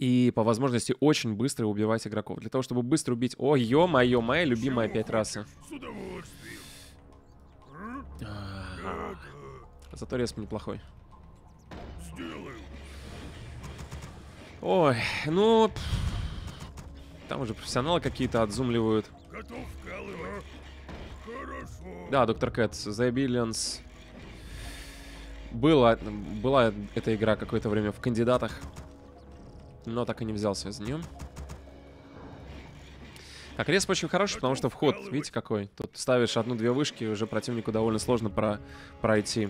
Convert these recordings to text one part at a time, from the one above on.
И по возможности очень быстро убивать игроков. Для того, чтобы быстро убить... О, ё-моё, моя любимая опять раса. С удовольствием. Зато респ неплохой. Сделаю. Ой, ну... Там уже профессионалы какие-то отзумливают. Готов вкалывать. Хорошо. Да, доктор Кэт, The Billions. Была эта игра какое-то время в кандидатах. Но так и не взялся за нее. Так, респ очень хороший, потому что вход, видите, какой? Тут ставишь одну-две вышки, и уже противнику довольно сложно пройти.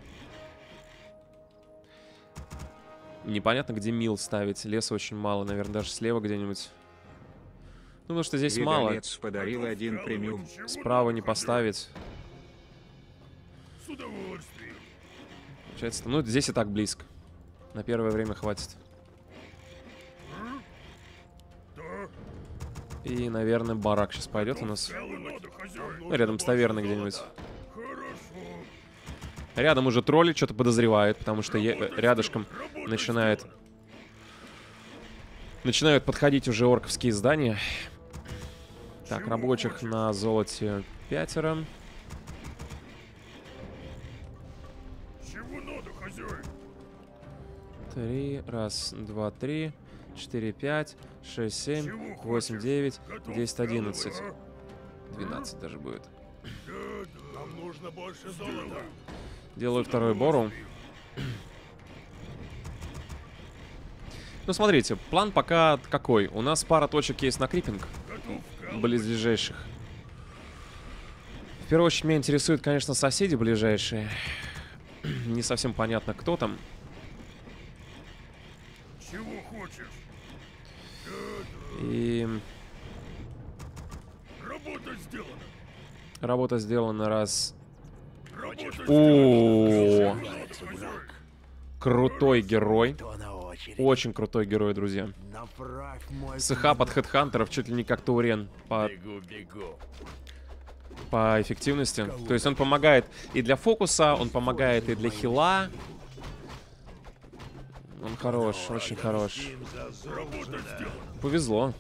Непонятно, где мил ставить. Леса очень мало, наверное, даже слева где-нибудь. Ну, потому что здесь мало. Подарил один премиум. Справа не поставить. С удовольствием. Получается, ну, здесь и так близко. На первое время хватит. Да. И, наверное, барак сейчас пойдет у нас. Надо, хозяин. Ну, рядом с таверной где-нибудь. Хорошо. Рядом уже тролли что-то подозревает, потому что рядышком начинают подходить уже орковские здания. Так, рабочих на золоте 5. Чего надо, хозяин? 3, раз, 2, 3, 4, 5, 6, 7, 8, 9, 10, 11. 12 даже будет. Нам нужно больше золота. Делаю второй бору. Ну, смотрите, план пока какой. У нас пара точек есть на крипинг. Близлежащих. В первую очередь меня интересуют, конечно, соседи ближайшие. Не совсем понятно, кто там. Чего хочешь? И Работа сделана. работа сделана раз. Работа О, сделана. крутой герой. Кто на очереди? Очень крутой герой, друзья. Направь мой СХ под хедхантеров чуть ли не как Таурен Бегу. по эффективности. То есть он помогает и для фокуса, он помогает и для хила. Он хорош, очень хорош. Работа сделана. Повезло.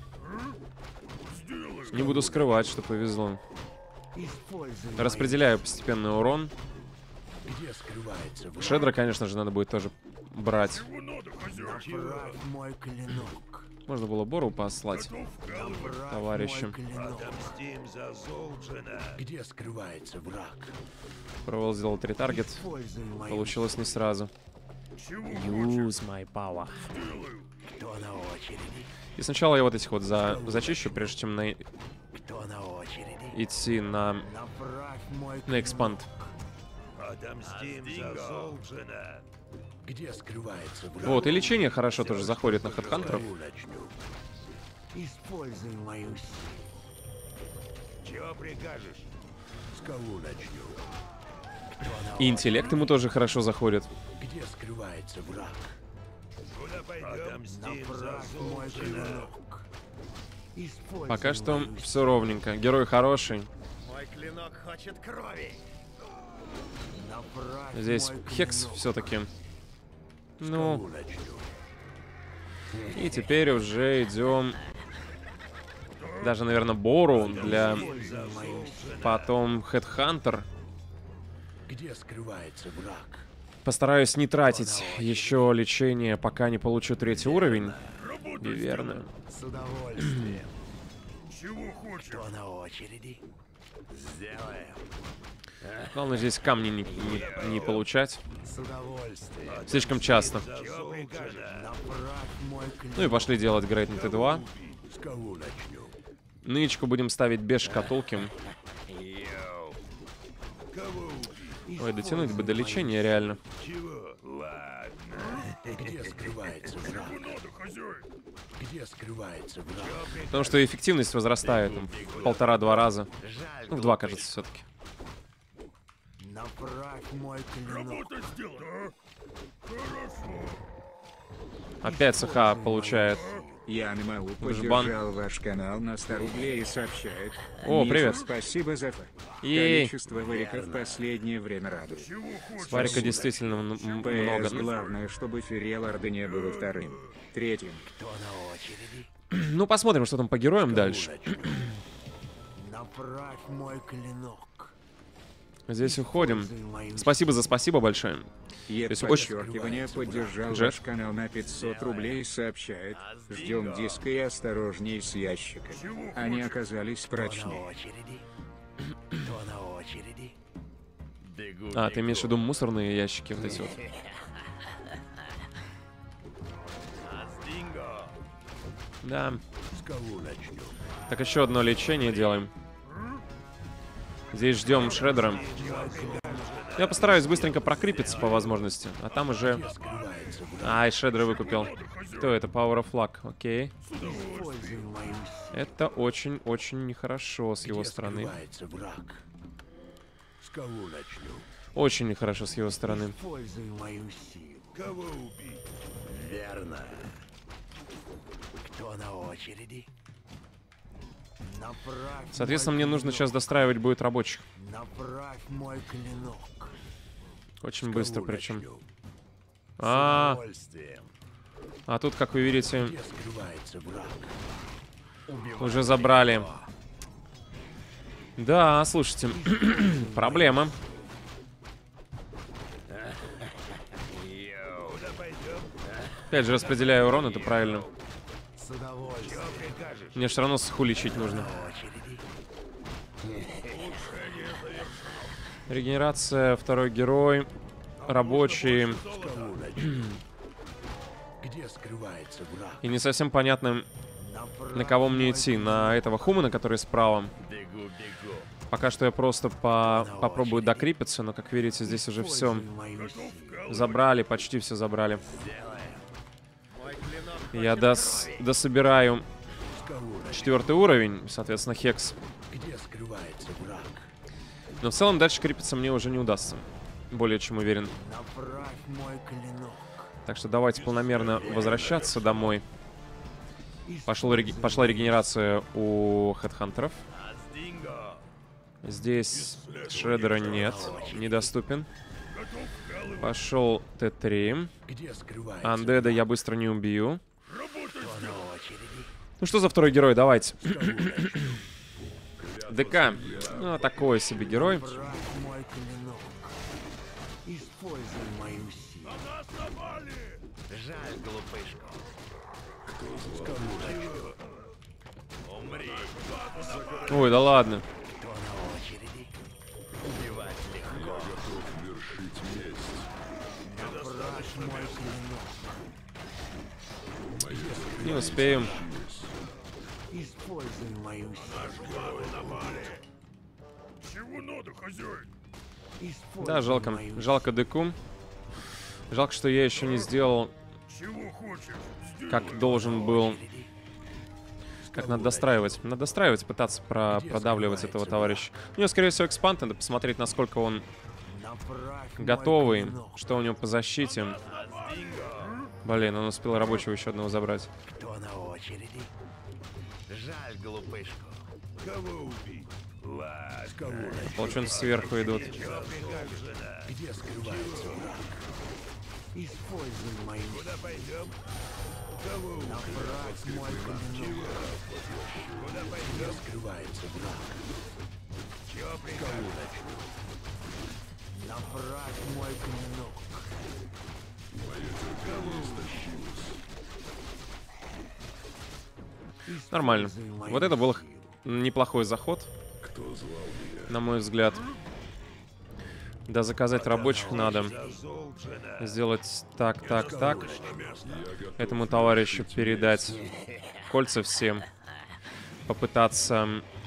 Не буду скрывать, что повезло. Используй Распределяю постепенно урон. где скрывается враг. Шедра, конечно же, надо будет тоже брать. Чего надо, хозяин? Направь мой клинок. Можно было Бору послать, Направь товарищи. мой клинок. Отомстим за Золджина. Где скрывается враг? Пробовал сделать ретаргет. Используй мою Получилось не сразу. Чего Use my power. делаю? Кто на очереди? И сначала я вот этих вот зачищу, прежде чем Кто на очереди? идти на Направь мой экспанд. Отомстим за Золджина. Где скрывается враг? Вот, и лечение хорошо тоже заходит на хедхантеров. Скалу начну. Используй мою силу. Чего прикажешь? Скалу начну. Кто на И интеллект ему тоже хорошо заходит. Где скрывается враг? Куда пойдем? Отомстим за Направь мой Золджина. клинок. Используй Пока что мою все ровненько. Герой хороший. Мой клинок хочет крови. Направь Здесь мой хекс клинок. все-таки. Скалу Ну, начну. и теперь уже идем. Даже, наверное, Бору для Используй мою силу. потом Хедхантер. Где скрывается враг? Постараюсь не тратить еще лечение, пока не получу 3-й уровень. И верно. С удовольствием. Чего хочешь? Кто на очереди? Сделаем. Главное здесь камни не получать. С удовольствием. Слишком часто. Чего прикажешь? Направь мой клинок. Ну и пошли делать Грейт на Т2. С кого начнем? Нычку будем ставить без шкатулки. Кого? Ой, дотянуть бы до лечения реально. Чего? Ладно. Где скрывается враг? Надо, хозяин. Где скрывается враг? Потому что эффективность возрастает там, в 1,5-2 раза. Ну, в 2, кажется, все-таки. Направь мой клинок. Работа сделана. Хорошо. Опять СХ получает Ян Мау Жбан. поддержал ваш канал на 100 рублей и сообщает. О, Миша, привет. Спасибо за это. Ей. Количество вариков в последнее время радует. Варика действительно много. ПС, главное, чтобы Фереларда не было вторым. Третьим. Кто на очереди? Ну, посмотрим, что там по героям дальше. Направь мой клинок. Здесь уходим. Используй мою Спасибо за спасибо большое. Ед очень- подчеркивание поддержал Джет. ваш канал на 500 рублей и сообщает. Ждем диска и осторожней с ящиками. Они оказались Кто на прочнее. очереди? Кто на очереди? А, ты имеешь в виду мусорные ящики вот эти вот? Да. С кого начнем? Так, еще одно лечение делаем. Здесь ждем Шреддера. Я постараюсь быстренько прокрепиться по возможности. А там уже... Скрывается враг. Ай, Шреддера выкупил. Кто это? Power of Luck. Окей. Используй мою силу. Это очень-очень нехорошо с его Где стороны. скрывается враг? С кого начнем? Очень нехорошо с его стороны. Используй мою силу. Кого убить? Верно. Кто на очереди? Направь Соответственно, мой мне нужно клинок. сейчас достраивать будет рабочих. Направь мой клинок. Очень С быстро кого причем. начнем? С А, удовольствием. а тут, как вы видите, Где скрывается враг? уже забрали. Да, слушайте, проблема. Опять же, распределяю урон, это правильно. С удовольствием. Мне все равно сху лечить нужно. На очереди. Регенерация, второй герой, рабочий. С кого начнем? Где скрывается враг? И не совсем понятно, Направь на кого мне мой идти. На этого Хумана, который справа. Пока что я просто попробую докрепиться, но, как видите, здесь уже все Используй мою силу. забрали, почти все забрали. Я дособираю С кого начнем? 4-й уровень, соответственно, Хекс. Где скрывается враг? Но в целом дальше крепиться мне уже не удастся. Более чем уверен. Направь мой клинок. Так что давайте планомерно возвращаться домой. Пошла регенерация у хедхантеров. Здесь Шреддера нет, недоступен. Пошел Т3. Где скрывается Андеда я быстро не убью. кто на очереди? Ну что за второй герой, давайте. С кого начнем? ДК. Ну, такой себе герой. Направь мой клинок. Используй мою силу. Жаль, глупышку. С кого начнем? Ой, да ладно. Кто на очереди? Убивать легко. Направь мой клинок. Не успеем. Используй мою силу. Чего надо, хозяин? Используй Да, жалко. мою Жалко ДК. Жалко, что я еще не сделал, Чего хочешь? Сделай. как должен был. силу. С Как кого надо достраивать. Надо достраивать, пытаться продавливать этого товарища. У него, скорее всего, экспант. Надо посмотреть, насколько он Направь мой готовый. клинок. Что у него по защите. Блин, он успел рабочего еще одного забрать. Кто на очереди? Жаль, глупышку. Кого убить? Ладно. С кого начнем? Полученцы сверху идут. Где скрывается враг? Используй мою силу. Куда пойдем? Кого убить? Направь мой клинок. Куда Где пойдем? скрывается враг? Чего Кого прикажешь? начнем? Направь мой клинок. Нормально. Используй мою Вот это был силу. неплохой заход, на мой взгляд. Да, заказать рабочих надо. Сделать так, так, так. Этому товарищу передать кольца всем. Попытаться...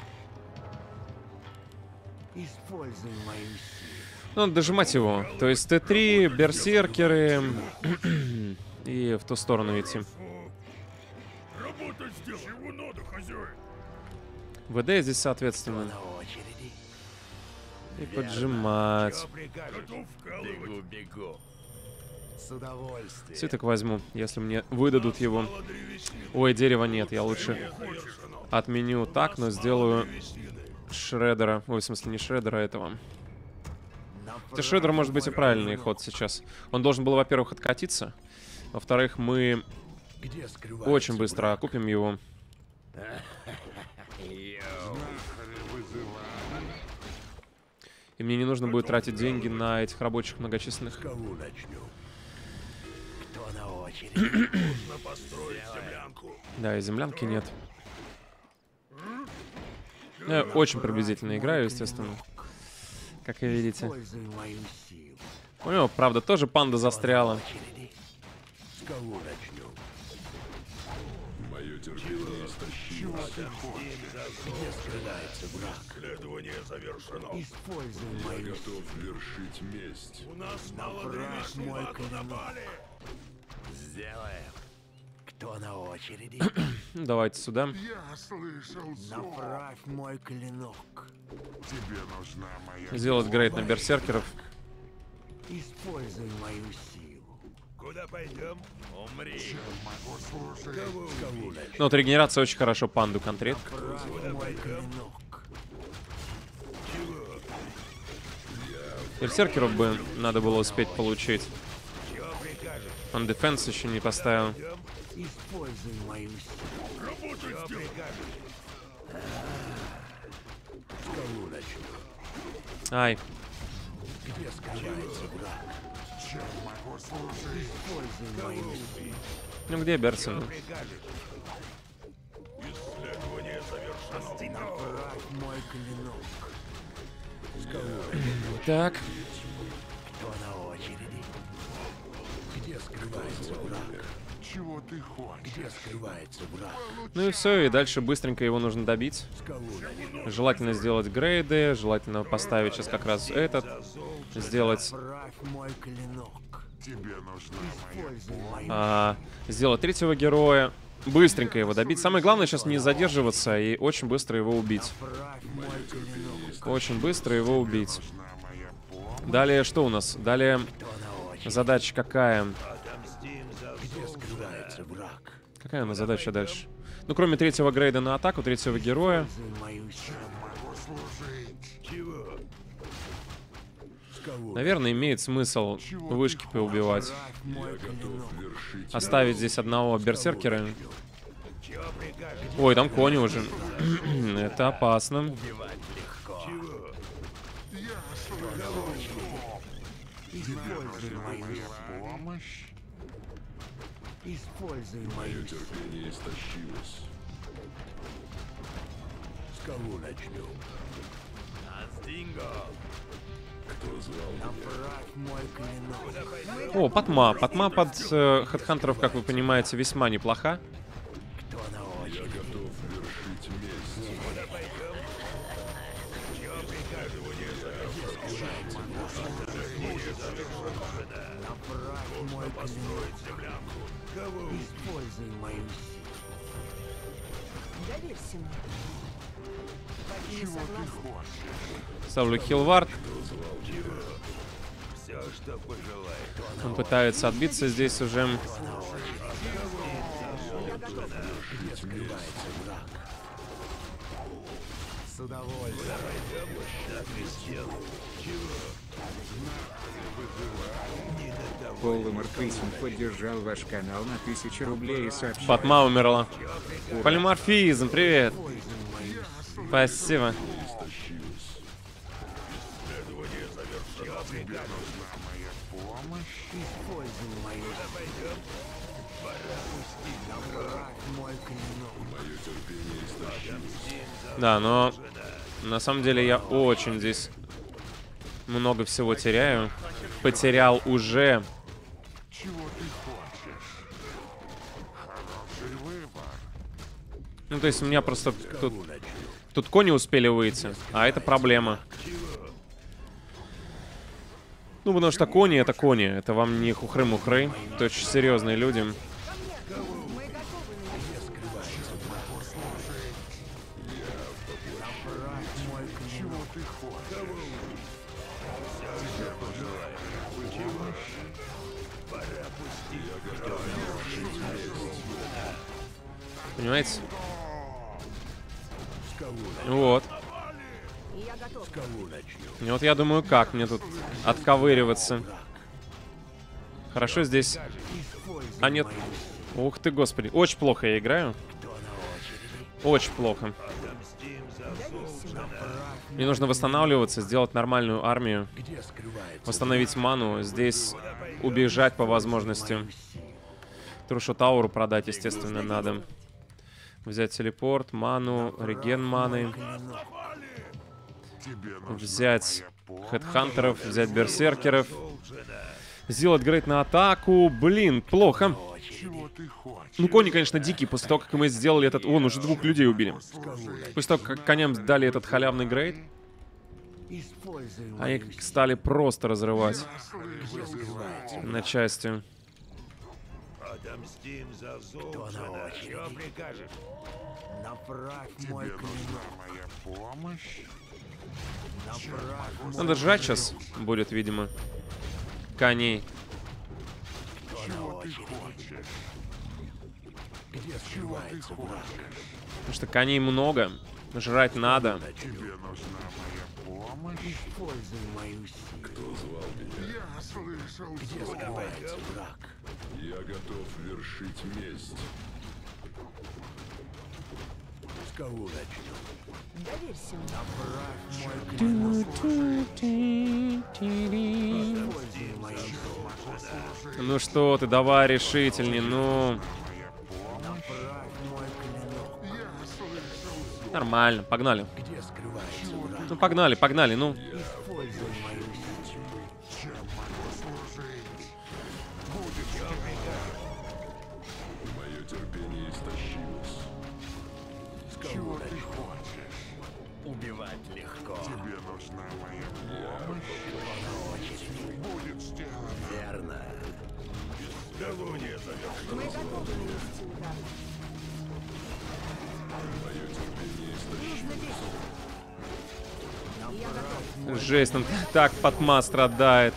Используй мою силу. Ну, надо дожимать его. То есть Т3, берсеркеры... И в ту сторону идти. Работать сделай. Чего надо, хозяин? ВД здесь, соответственно. На очереди. И поджимать. Чего прикажешь? Готов вкалывать? Бегу. С удовольствием. Свиток возьму, если мне выдадут его. Мало древесины. Ой, дерева нет, я лучше отменю так, но сделаю шредера. Ой, в смысле не шредера, а этого. Хотя шредер может быть и правильный ход сейчас. Он должен был, во-первых, откатиться. Во-вторых, мы очень быстро окупим его. И мне не нужно будет тратить деньги на этих рабочих многочисленных. Кого начнем? Кто на очереди? Нужно построить землянку. Да, и землянки нет. Я очень приблизительно играю, естественно. Как и видите. Используй мою силу. У него, правда, тоже панда застряла. Очереди. С кого начнем? Мое терпение истощилось. Где скрывается враг? Следование завершено. Используй мою силу. Готов вершить месть. У нас мало враг времени, мой нас клинок. напали. Сделаем. Кто на очереди? Ну, давайте сюда. Я слышал зов. Направь мой клинок. Тебе нужна моя Сделать грейд на берсеркеров. Используй мою силу. Куда пойдем? Умри. могу служить. Кого начнем? Ну, вот регенерация очень хорошо панду контрит. Направь мой клинок. Берсеркеров бы надо было успеть получить. Он дефенс еще не поставил. Используй мою силу. Работать сделать. С кого начнем? Ай, Где скрывается враг? Чем могу служить? Используй мою силу. ну где Берсон? Исследование завершено. Направь мой клинок. Так, Кто на очереди? Где скрывается враг? Чего ты хочешь? Где скрывается враг? ну и все, и дальше быстренько его нужно добить. С кого начнем? Желательно сделать грейды, желательно поставить сейчас как раз этот. Сделать, Направь мой клинок. Тебе нужна моя Используй мою сделать третьего героя. Быстренько его добить. Самое главное сейчас не задерживаться и очень быстро его убить. Направь мой клинок. Очень быстро его убить. нужна моя помощь. Далее что у нас? Далее Кто на очереди? задача какая? Где скрывается враг? Какая у нас задача дальше? Ну, кроме третьего грейда на атаку, третьего героя. Используй мою силу. Могу служить. Чего? С кого? Наверное, имеет смысл вышки поубивать. Направь мой клинок. Оставить здесь одного берсеркера. Ой, там кони уже. Это опасно. Используй мою силу. Помощь? Используй мою силу. Терпение истощилось. С кого начнем? Направь мой клинок. О, Патма. Патма под хедхантеров, как вы понимаете, весьма неплоха. Кто на очереди? Готов вершить месть. Направь мой клинок. Используй мою силу. Доверься мне. Не согласна? Ставлю хилвард. Все, что пожелаешь. Он пытается отбиться здесь уже. С удовольствием. Полумар Крисин поддержал ваш канал на 1000 рублей и сообщил. Патма умерла. Полиморфизм, привет. Спасибо. Помощь? Используй мою силу. Направь мой клинок. Да, но на самом деле я очень здесь много всего теряю. Потерял уже. Чего ты хочешь? Хороший выбор. Ну, то есть у меня просто тут кони успели выйти, а это проблема. Ну, потому что кони — это кони. Это вам не хухры-мухры. Это очень серьезные люди. Мы готовы на это. Чего ты хочешь? Понимаете? С кого, Вот. Я готов. с кого начнем? И вот я думаю, как мне тут отковыриваться. Хорошо здесь. А нет. Ух ты, господи. Очень плохо я играю. Очень плохо. Мне нужно восстанавливаться, сделать нормальную армию. Где скрывается? Восстановить ману. Здесь убежать по возможности. Трушу Тауру продать, естественно, надо. Взять телепорт, ману, реген маны. Тебе нужна Взять моя помощь. хедхантеров, взять берсеркеров. Сделать грейд на атаку. Блин, плохо. Чего ты хочешь? Ну, кони, конечно, дикие. После того, как мы сделали этот... Вон, уже 2 людей убили. После того, как коням дали этот халявный грейд, Используй они стали просто разрывать где скрывается? на части. Отомстим за Кто на Золушина. очереди? Что прикажешь? Направь Тебе мой клинок. нужна моя помощь? Направь Надо сжать сейчас будет, видимо. Коней. Чего ты хочешь? где Чего ты скрывается враг? хочешь? Потому что коней много. Жрать надо. Тебе нужна моя помощь? Используй мою силу. Я слышал Где звук. скрывается враг? Я готов вершить месть. С кого начнем? Доверься мне. Направь мой клинок. Используй мою силу. Ну что ты, давай решительней, ну. Направь мой клинок. Я слышал звук. Нормально, погнали. Где скрывается враг? Ну, погнали, погнали, ну. Используй мою силу. Чем могу служить? Будет Мое терпение истощилось. чего ты хочешь? Убивать легко. Тебе нужна моя помощь? Будет сделано. Верно. Мы готовы нанести удар. Нужно действовать. Я готов. Жесть, он так Патма страдает.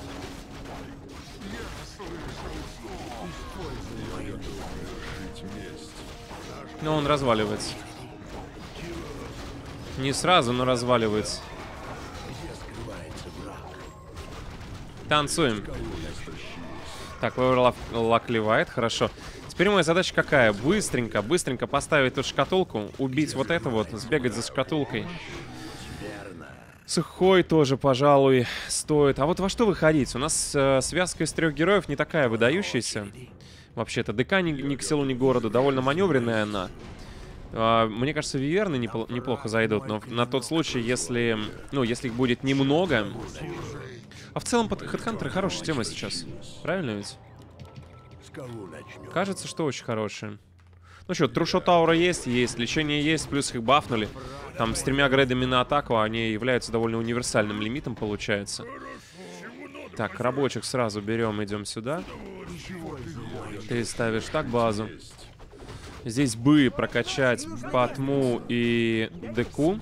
Но он разваливается. Не сразу, но разваливается. Где скрывается враг? Танцуем. Так, лак ливает, хорошо. Теперь моя задача какая? Быстренько, быстренько поставить тут шкатулку, убить вот это вот, сбегать за шкатулкой. Сухой тоже, пожалуй, стоит. А вот во что выходить? У нас связка из 3 героев не такая выдающаяся. Вообще-то ДК ни к селу, ни к городу. Довольно маневренная она. Мне кажется, виверны неплохо зайдут, но на тот случай, если... Ну, если их будет немного... А в целом, хедхантеры хорошая тема сейчас. Правильно ведь? С кого начнем? Кажется, что очень хорошие. Ну что, Трушу Таура есть, лечение есть, плюс их бафнули. Там с 3 грейдами на атаку они являются довольно универсальным лимитом, получается. Так, рабочих сразу берем, идем сюда. Ты ставишь так базу. Здесь бы прокачать Патму и ДК.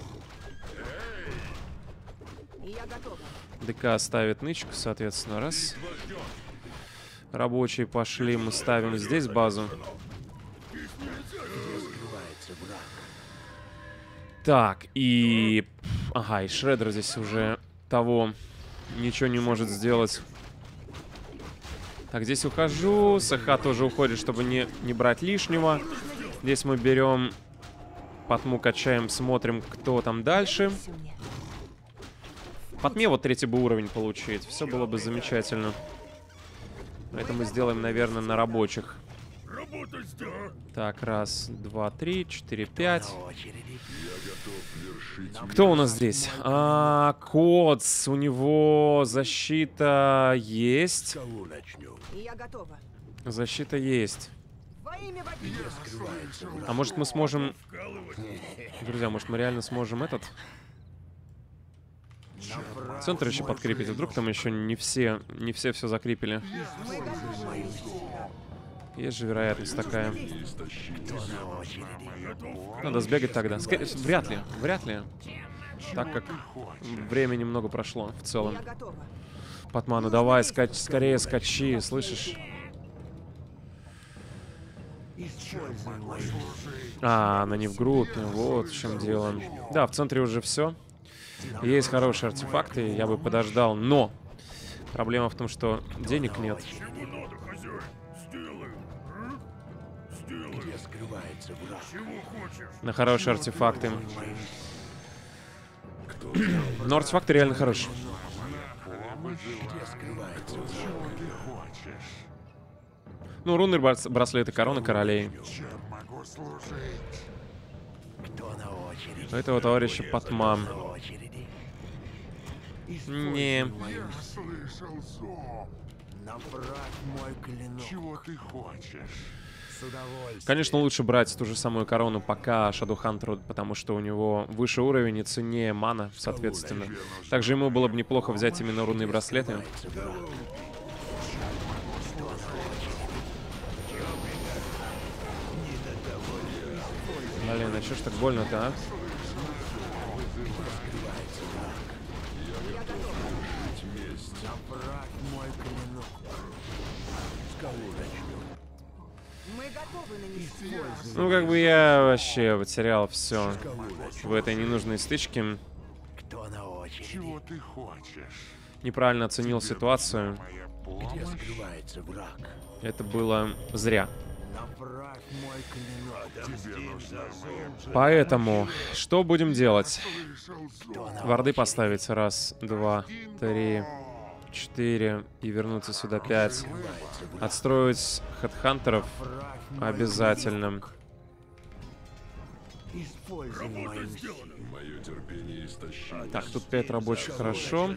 Я готова. ДК ставит нычку, соответственно, раз. Рабочие пошли, мы ставим здесь базу. Так, и... Ага, и Шреддер здесь уже того ничего не может сделать. Так, здесь ухожу. СХ тоже уходит, чтобы не брать лишнего. Здесь мы берем Патму, качаем, смотрим, кто там дальше. Доверься мне. Патме вот 3-й бы уровень получить. Все было бы замечательно. Это мы сделаем, наверное, на рабочих. Так, раз, два, 3, 4, 5. Кто у нас здесь? Кодс. У него защита есть. С кого начнем? Я готова. Защита есть. Во имя богини. Скрывается враг. А может мы сможем... Друзья, может мы реально сможем этот... Центр еще подкрепить. Вдруг там еще не все все закрепили. Мы готовы нанести удар. Есть же вероятность такая. На очереди. Надо сбегать тогда. Вряд ли. Вряд ли. Так как времени много прошло в целом. Я готова. Патману, давай, скорее скачи, слышишь? А, она не в группе, вот в чем дело. Да, в центре уже все. Есть хорошие артефакты, я бы подождал, но проблема в том, что денег нет. Где скрывается враг? На хорошие артефакты. Но артефакты реально хорошие. Где скрывается враг? Ты хочешь? Ну, рунный браслет и корона королей. Чем могу служить? Кто на очереди? У этого товарища Патман. На очереди. Не. Я слышал зов. Направь мой клинок. Чего ты хочешь? С удовольствием. Конечно, лучше брать ту же самую корону пока Шадоухантеру, потому что у него выше уровень и ценнее мана, соответственно. Также ему было бы неплохо взять именно рунные браслеты. Блин, а чё ж так больно-то, а? Направь мой клинок. Мы готовы нанести. Ну, как бы я вообще потерял все в этой ненужной стычке. Кто на очереди? Чего ты хочешь? Неправильно оценил ситуацию. Моя Где помощь? скрывается враг? Это было зря. Направь мой клинок. Тебе нужна моя Поэтому, что будем делать? слышал зов. Варды поставить. Раз, два, три, 4. И вернуться сюда 5. Отстроить хедхантеров обязательно. Используй мою силу. Мое терпение истощилось. Так, тут 5 рабочих, хорошо.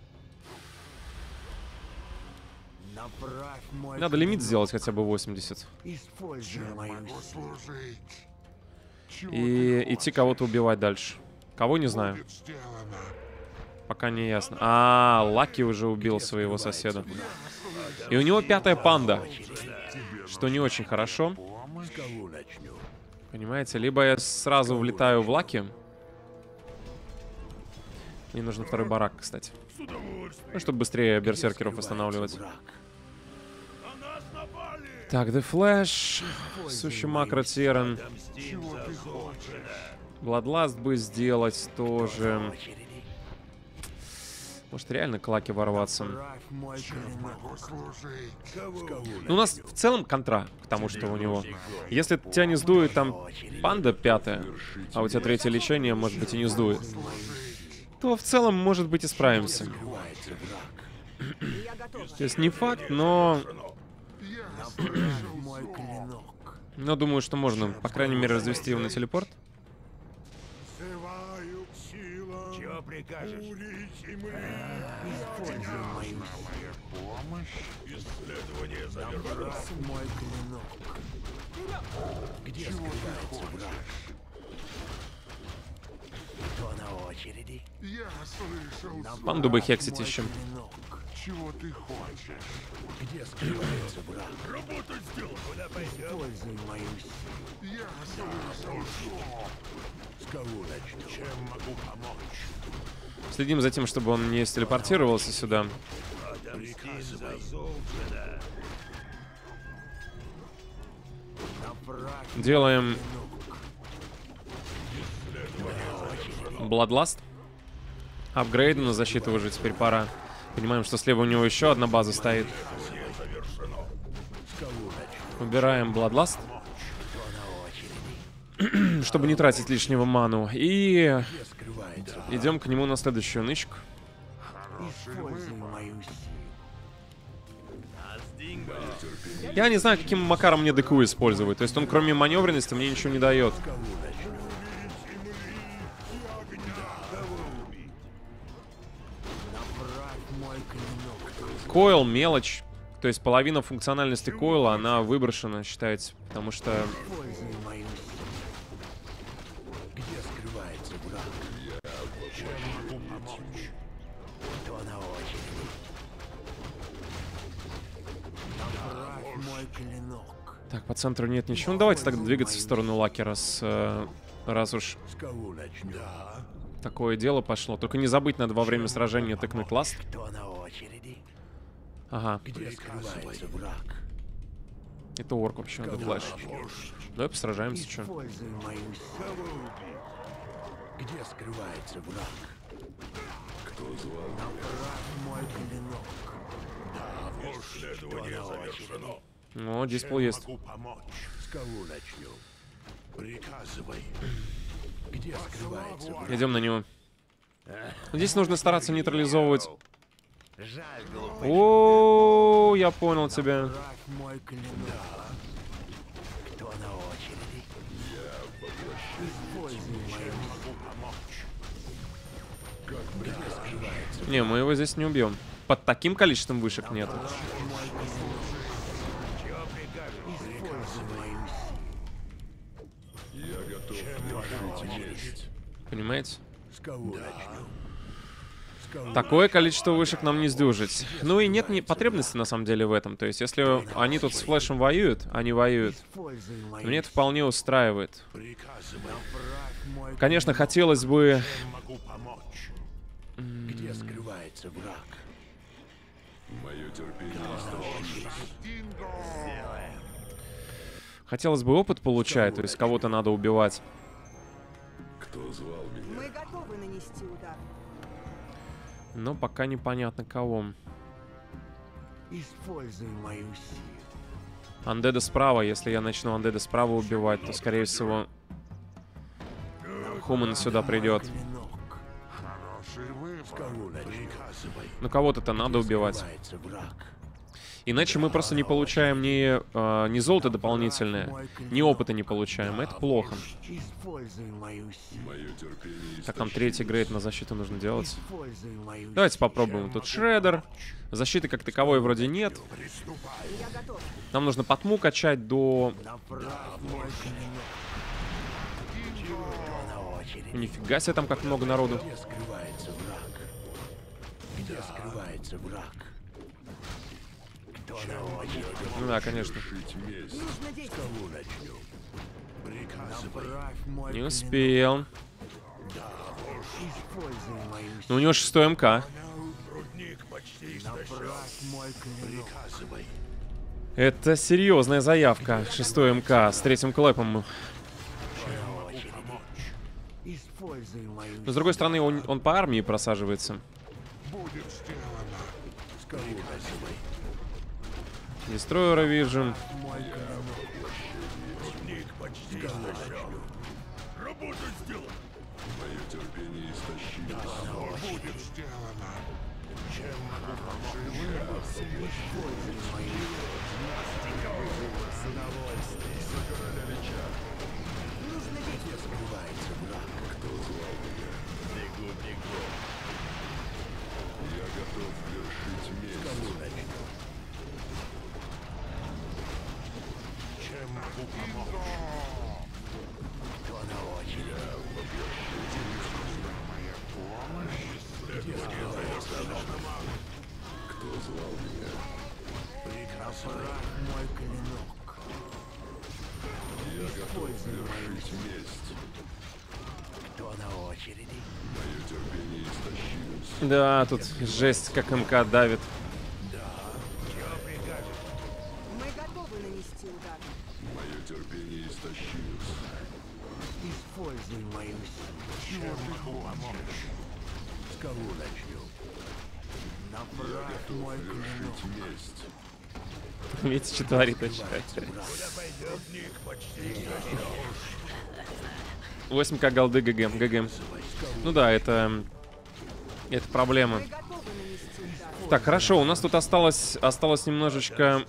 Направь мой Надо лимит сделать хотя бы 80. Используй мою Могу силу. служить. Чего И идти кого-то убивать дальше. Кого, не знаю. будет сделано? Пока не ясно. А, Лаки уже убил своего соседа. И у него 5-я панда. Что не очень хорошо. С кого начнем? Понимаете? Либо я сразу влетаю в Лаки. Мне нужен второй барак, кстати. Ну, чтобы быстрее берсеркеров останавливать. Враг. Так, The Flash. Сущий макро Террен. Чего ты хочешь? Bloodlust бы сделать тоже. Очереди. Может, реально к Лаки ворваться. Направь мой клинок. Могу служить. С кого Ну, у нас в целом контра к тому, что у него. Если тебя не сдует там панда 5-я, а у тебя 3-е лечение, может быть, и не сдует, то в целом, может быть, и справимся. скрывается враг? Я готов. То есть не факт, но... Направь мой клинок. Но думаю, что можно, по крайней мере, развести его на телепорт. Взываю к силам. Чего прикажешь? Бурить земли. Используй мою силу. Моя помощь. Направь мой клинок. Где скрывается враг? Кто на очереди? Я слышал зов. Панду бы хексить еще. Клинок. Чего ты хочешь? Где скрывается враг? Работа сделана. Куда пойдем? Используй мою силу. Я слышал зов. С кого начнем? Чем могу помочь? Следим за тем, чтобы он не телепортировался сюда. Направь Делаем клинок. Bloodlust. Апгрейд на защиту уже теперь пора. Понимаем, что слева у него еще одна база стоит. С кого начнем? Убираем Bloodlust, Кто на очереди? чтобы не тратить лишнего ману. И Где скрывается? идем к нему на следующую нычку. Используй мою силу. Я не знаю, каким макаром мне ДКУ использовать. То есть он кроме маневренности мне ничего не дает. С кого начнем? Направь мой клинок. Койл мелочь. То есть половина функциональности койла, она выброшена, считается. Потому что... Используй мою силу. Где скрывается враг? Чем могу помочь? Кто на очереди? Направь мой клинок. Так, по центру нет ничего. Ну, давайте тогда двигаться в сторону Лаки, раз уж С кого начнем? Да. такое дело пошло. Только не забыть надо во время сражения тыкнуть ласт. Кто на очереди? Ага. Где скрывается враг? Это орк вообще, да флэш. Давай посражаемся, что. Используй мою силу. Где скрывается враг? Кто звал? Враг мой клинок. Исследование завершено. О, дисплей есть. Могу помочь. С кого начнем? Приказывай. Где скрывается враг? Идем на него. Здесь нужно стараться нейтрализовывать. Жаль, глупый. О, я понял тебя. Враг мой клинок. Кто на очереди? Используй мою Могу помочь. Где скрывается Не, мы его здесь не убьем. Под таким количеством вышек нет. Используй мою Я готов вершить месть. Понимаете? С кого начнем? С кого? Такое количество вышек нам не сдюжить. Ну и нет потребности на самом деле в этом. То есть, если они тут с флешем воюют, они воюют. Используй мою Мне это вполне устраивает. Приказывай. враг мой Конечно, хотелось бы... Могу помочь. Где скрывается враг? Мое терпение истощилось. Хотелось бы опыт получать, то есть кого-то надо убивать. Кто звал меня? Мы готовы нанести удар. Но пока непонятно кого. Используй мою силу. Андеда справа. Если я начну андеда справа убивать, то, скорее всего, Хуман сюда придет. Клинок. Хороший выбор. Кого начнем? Приказывай. Ну, кого-то-то надо убивать. Скрывается враг. Иначе мы просто не получаем ни золото дополнительное, ни опыта не получаем. Это плохо. Используй мою силу. Мое терпение Так, нам третий грейд на защиту нужно делать. Используй мою Давайте попробуем. Тут шредер. Защиты как таковой вроде нет. Я готов. Нам нужно потму качать до... На враг мой клинок. На очередь. Нифига себе там как много народу. Где скрывается враг? Где скрывается враг? Кто на очереди? Ну да, конечно. вершить месть. Нужно действовать. Кого начнем? Направь мой Не клинок. успел. Используй мою Ну, у него 6 МК. Рудник почти силу. Направь мой клинок. Приказывай. Это серьезная заявка. 6 МК с третьим клэпом. Используй мою Но с другой стороны, он по армии просаживается. Будет сделано. Приказывай. Дестройера вижу. Мой клинок. Рудник почти истощен. Работа сделана. Мое терпение истощилось. Будет сделано. Чем могу помочь? Используй мою Нужно действовать. скрывается враг. Я готов вершить месть. Кого начнем? Чем могу помочь? Кто на очереди? Моя помощь. Где скрывается враг? Кто звал меня? Направь мой клинок. Я готов Используй мою вершить месть. Кто на очереди? Мое терпение истощилось. Да, тут жесть, как МК давит. Мы готовы нанести удар. Мое терпение истощилось. Используй мою силу. Чем могу помочь? С кого начнем? Направь мой клинок. Вершить месть. Видите, что творит вообще. Рудник почти истощен. 8К голды ГГ. Ну да, это проблема. Мы готовы нанести удар. Так, хорошо, у нас тут осталось немножечко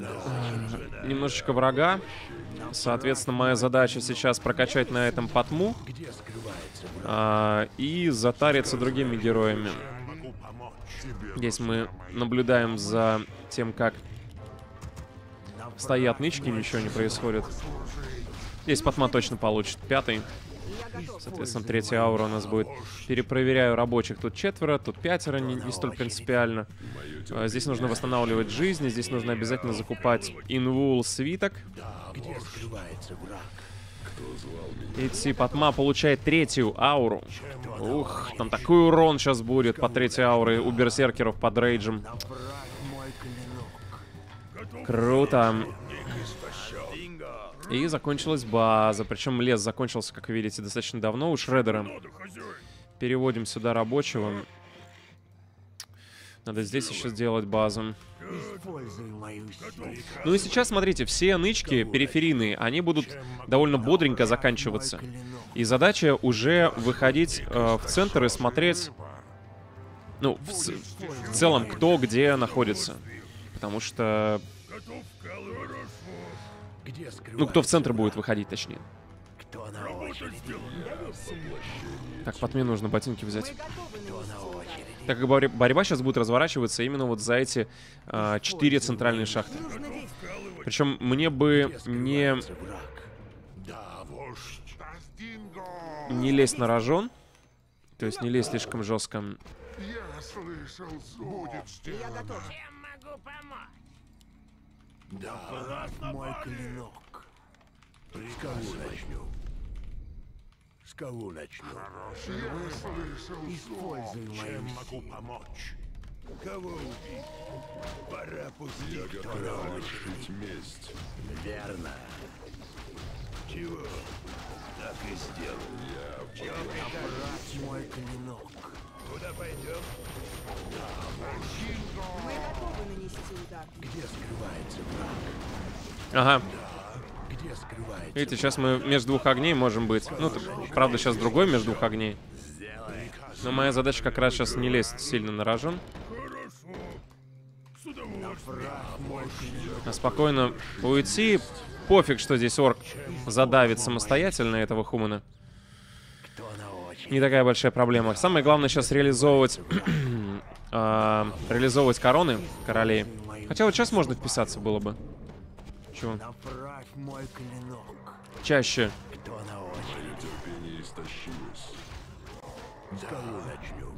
врага. Соответственно, моя задача сейчас прокачать на этом потму Где скрывается враг? и затариться другими героями. Могу помочь. Здесь мы наблюдаем за тем, как стоят нычки, ничего не происходит. Здесь потма точно получит 5-й. Я готов. Соответственно, 3-я аура у нас будет. Перепроверяю рабочих. Тут 4, тут 5, не столь принципиально. Здесь нужно восстанавливать жизнь. Здесь нужно обязательно закупать инвул свиток. Где скрывается враг? Идти. Потма получает 3-ю ауру. Ух, там такой урон сейчас будет по 3-й ауре у берсеркеров под рейджем. Направь мой клинок. Круто. И закончилась база. Причем лес закончился, как вы видите, достаточно давно у Шреддера. Переводим сюда рабочего. Надо здесь еще сделать базу. Используй мою силу. Ну и сейчас, смотрите, все нычки периферийные, они будут довольно бодренько заканчиваться. И задача уже выходить в центр и смотреть, ну, в целом, кто где находится. Потому что... Где скрывается Ну, кто в центр будет выходить, точнее. Кто на очереди? Так, под мне нужно ботинки взять. Мы готовы нанести удар. Так как борьба сейчас будет разворачиваться именно вот за эти 4 центральные шахты. Нужно действовать. Причем мне бы не Враг. Да, вождь. не лезть на рожон. То есть не лезть слишком жестко. Я слышал звук. Будет Я готов. Мой клинок. С кого начну? С кого начну? Я слышал Используй мою Чем силу. могу помочь? Кого убить? Пора пустить. Я готов вершить месть. Верно. Чего? Так и сделаю. Чего прикажешь? Мой клинок. Куда пойдем? Мы готовы нанести удар. Где скрывается враг? Ага. Где скрывается? Видите, сейчас мы между двух огней можем быть. Ну, правда, сейчас другой между двух огней. Но моя задача как раз сейчас не лезть сильно на рожон. А спокойно уйти. Пофиг, что здесь орк задавит самостоятельно этого хумана. Кто на очереди? Не такая большая проблема. Самое главное сейчас реализовывать... реализовывать короны королей. Хотя вот сейчас можно вписаться было бы. Чего? Направь мой клинок. Чаще. Кто на очереди? Терпение истощилось. С кого начнем?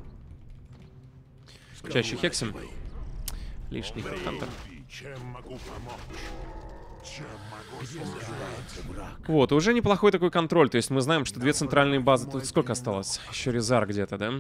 Чаще хексим. Лишний хантер. Чем могу помочь? Чем могу Где скрывается враг? Вот, уже неплохой такой контроль. То есть мы знаем, что 2 центральные базы. Тут сколько осталось? Еще Резар где-то, да?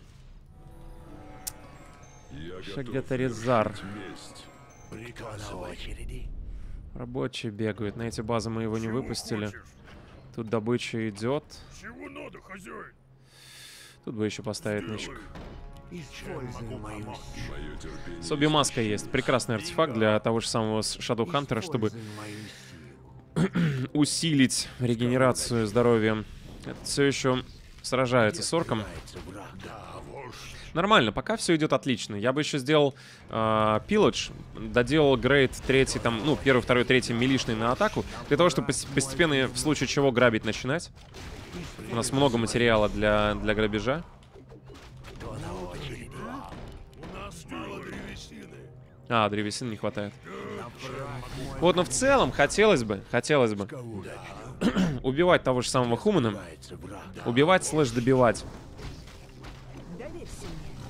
Я Еще готов где-то Резар. вершить месть. Кто на очереди? Рабочие бегают. На эти базы мы его не выпустили. Тут добыча идет. Чего надо, хозяин? Тут бы еще поставить нычек. Используй мою силу. Мое терпение Соби маска есть. Прекрасный артефакт для того же самого Shadow Hunter, чтобы Используй мою силу. усилить регенерацию здоровья. Это все еще сражается с орком. Скрывается враг. Нормально, пока все идет отлично. Я бы еще сделал пилотж, доделал грейд третий, там, ну, первый, второй, третий милишный на атаку, для того, чтобы постепенно, в случае чего, грабить начинать. У нас много материала для грабежа. Кто на очереди? У нас мало древесины. А, древесины не хватает. Вот, но в целом хотелось бы Кого начнем? убивать того же самого Хумана. Скрывается враг. Убивать слэш добивать. Доверься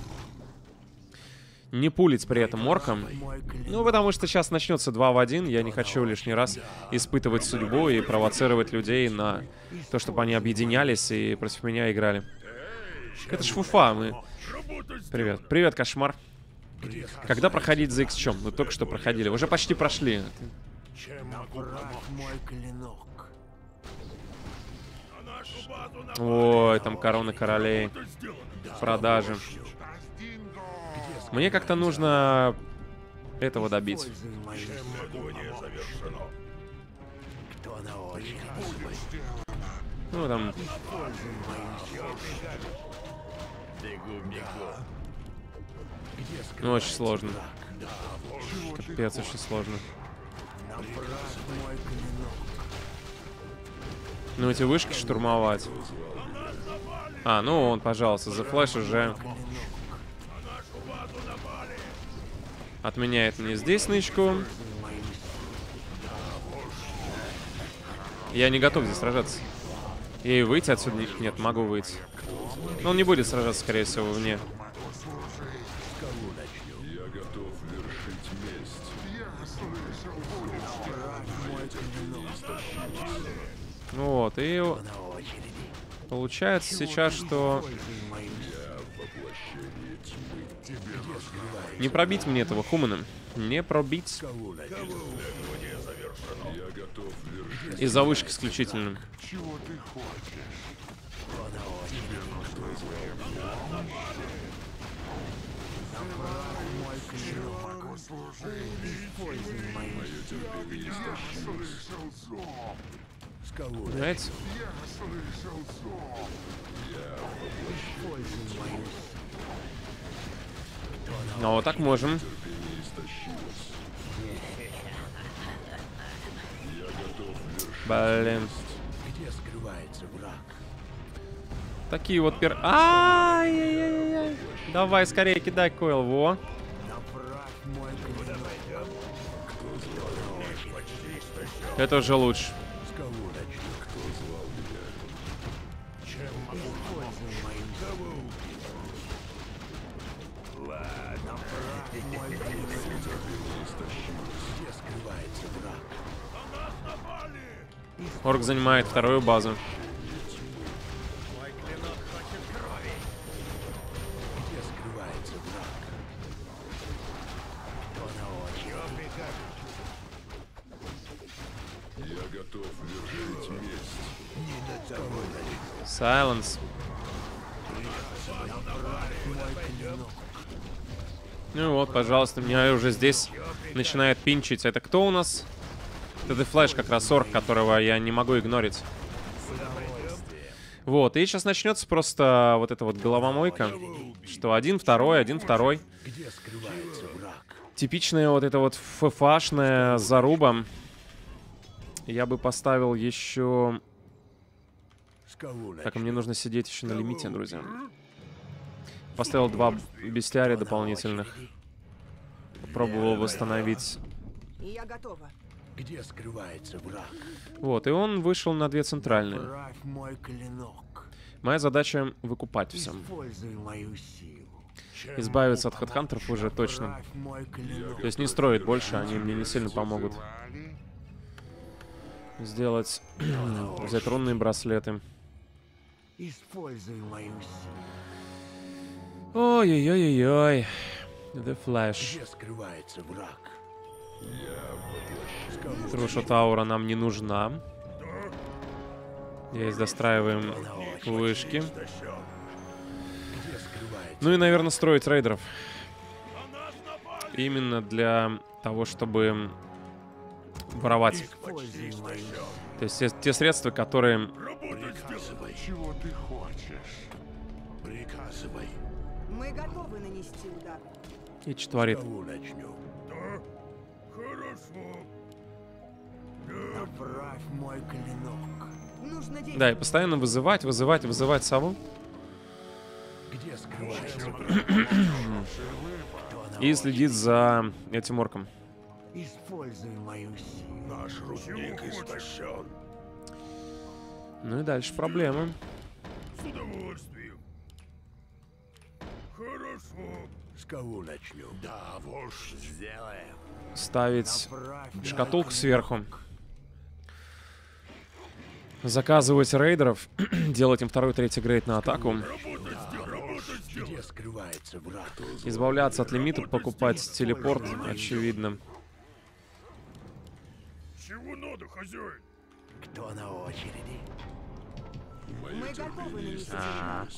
мне. Не пулить при этом оркам. Мой клинок. Ну, потому что сейчас начнется 2 в 1. Я не хочу лишний раз испытывать судьбу и провоцировать людей на то, чтобы они объединялись и против меня играли. Это ж фуфа. Мы... Привет. Привет, кошмар. Когда проходить за X-чем? Мы только что проходили. Уже почти прошли. Чем могу Враг помочь? мой клинок. На нашу базу на Ой, там корона королей. это сделано. Продажи. Мне как-то нужно этого добить. Используй мою силу. Исследование завершено. Кто на очереди? Ну, там... Используй мою силу. Где скрывается Ну, очень сложно. враг? Капец, очень сложно. Враг мой клинок. Ну, эти вышки штурмовать. А, ну, он, пожалуйста, The Flash уже отменяет мне здесь нычку. Я не готов здесь сражаться. Я и выйти отсюда нет, могу выйти. Но он не будет сражаться, скорее всего, вне. Я готов вершить месть. Я слышал Вот, и На очереди. получается сейчас, что Используй мою силу. воплощение тьмы. не пробить мне этого Хумана. Не пробить. Кого начнем? завершено. Я готов вершить. Из-за вышки исключительно. Чего ты хочешь? Могу служить. Мое терпение истощилось. Слышал зов. Понимаете? Я слышал зов. Ну, вот так можем. Терпение истощилось. Я готов вершить. Блин. Где скрывается враг? Такие вот Ай-яй-яй-яй. Давай, скорее кидай койл. Во. Направь мой клинок. Это уже лучше. Скалу начну. Кто звал меня? Чем могу Используй мою силу. Направь мой клинок. Терпение истощилось. Где скрывается враг? Орк занимает вторую базу. Где скрывается враг? Кто на очереди? Я готов вершить месть. Сайленс. Ну вот, пожалуйста, меня уже здесь начинает пинчить. Это кто у нас? Это The Flash, как раз орк, которого я не могу игнорить. Вот, и сейчас начнется просто вот эта вот головомойка. Что один, второй, один, второй. Где скрывается враг? Типичная вот эта вот ФФшная заруба. Я бы поставил еще... Скалу Так, начну. мне нужно сидеть еще на лимите, друзья. Поставил 2 бестиария дополнительных. Попробовал восстановить. Я готова. Где скрывается враг? Вот, и он вышел на 2 центральные. Направь мой клинок. Моя задача выкупать все. Используй мою силу. Избавиться от хедхантеров уже точно. Направь мой клинок. То есть не строить больше, они мне не сильно помогут. Сделать... взять рунные браслеты. Используй мою силу. Ой-ой-ой-ой-ой. The Flash. Где скрывается враг? Труша Таура нам не нужна. Здесь достраиваем вышки. Где скрывается? Ну и, наверное, строить рейдеров. Именно для того, чтобы воровать. Используй мою силу. То есть те средства, которые... Приказывай. Чего ты хочешь? Приказывай. Мы готовы нанести удар. И творит. Кого начнем? Хорошо. Направь мой клинок. Нужно действовать. Да, и постоянно вызывать сову. Где скрывается враг? И следить за этим орком. Используй мою силу. Наш рудник истощен. Ну и дальше проблемы. С удовольствием. Хорошо. С кого начнем? Да, вождь. Сделаем. Ставить Направь мой шкатулку клинок. сверху. Заказывать рейдеров. Делать им второй, третий грейд на атаку. Где скрывается враг? Избавляться от лимита, покупать телепорт, очевидно. Чего надо, хозяин? Кто на очереди? Мы готовы нанести удар.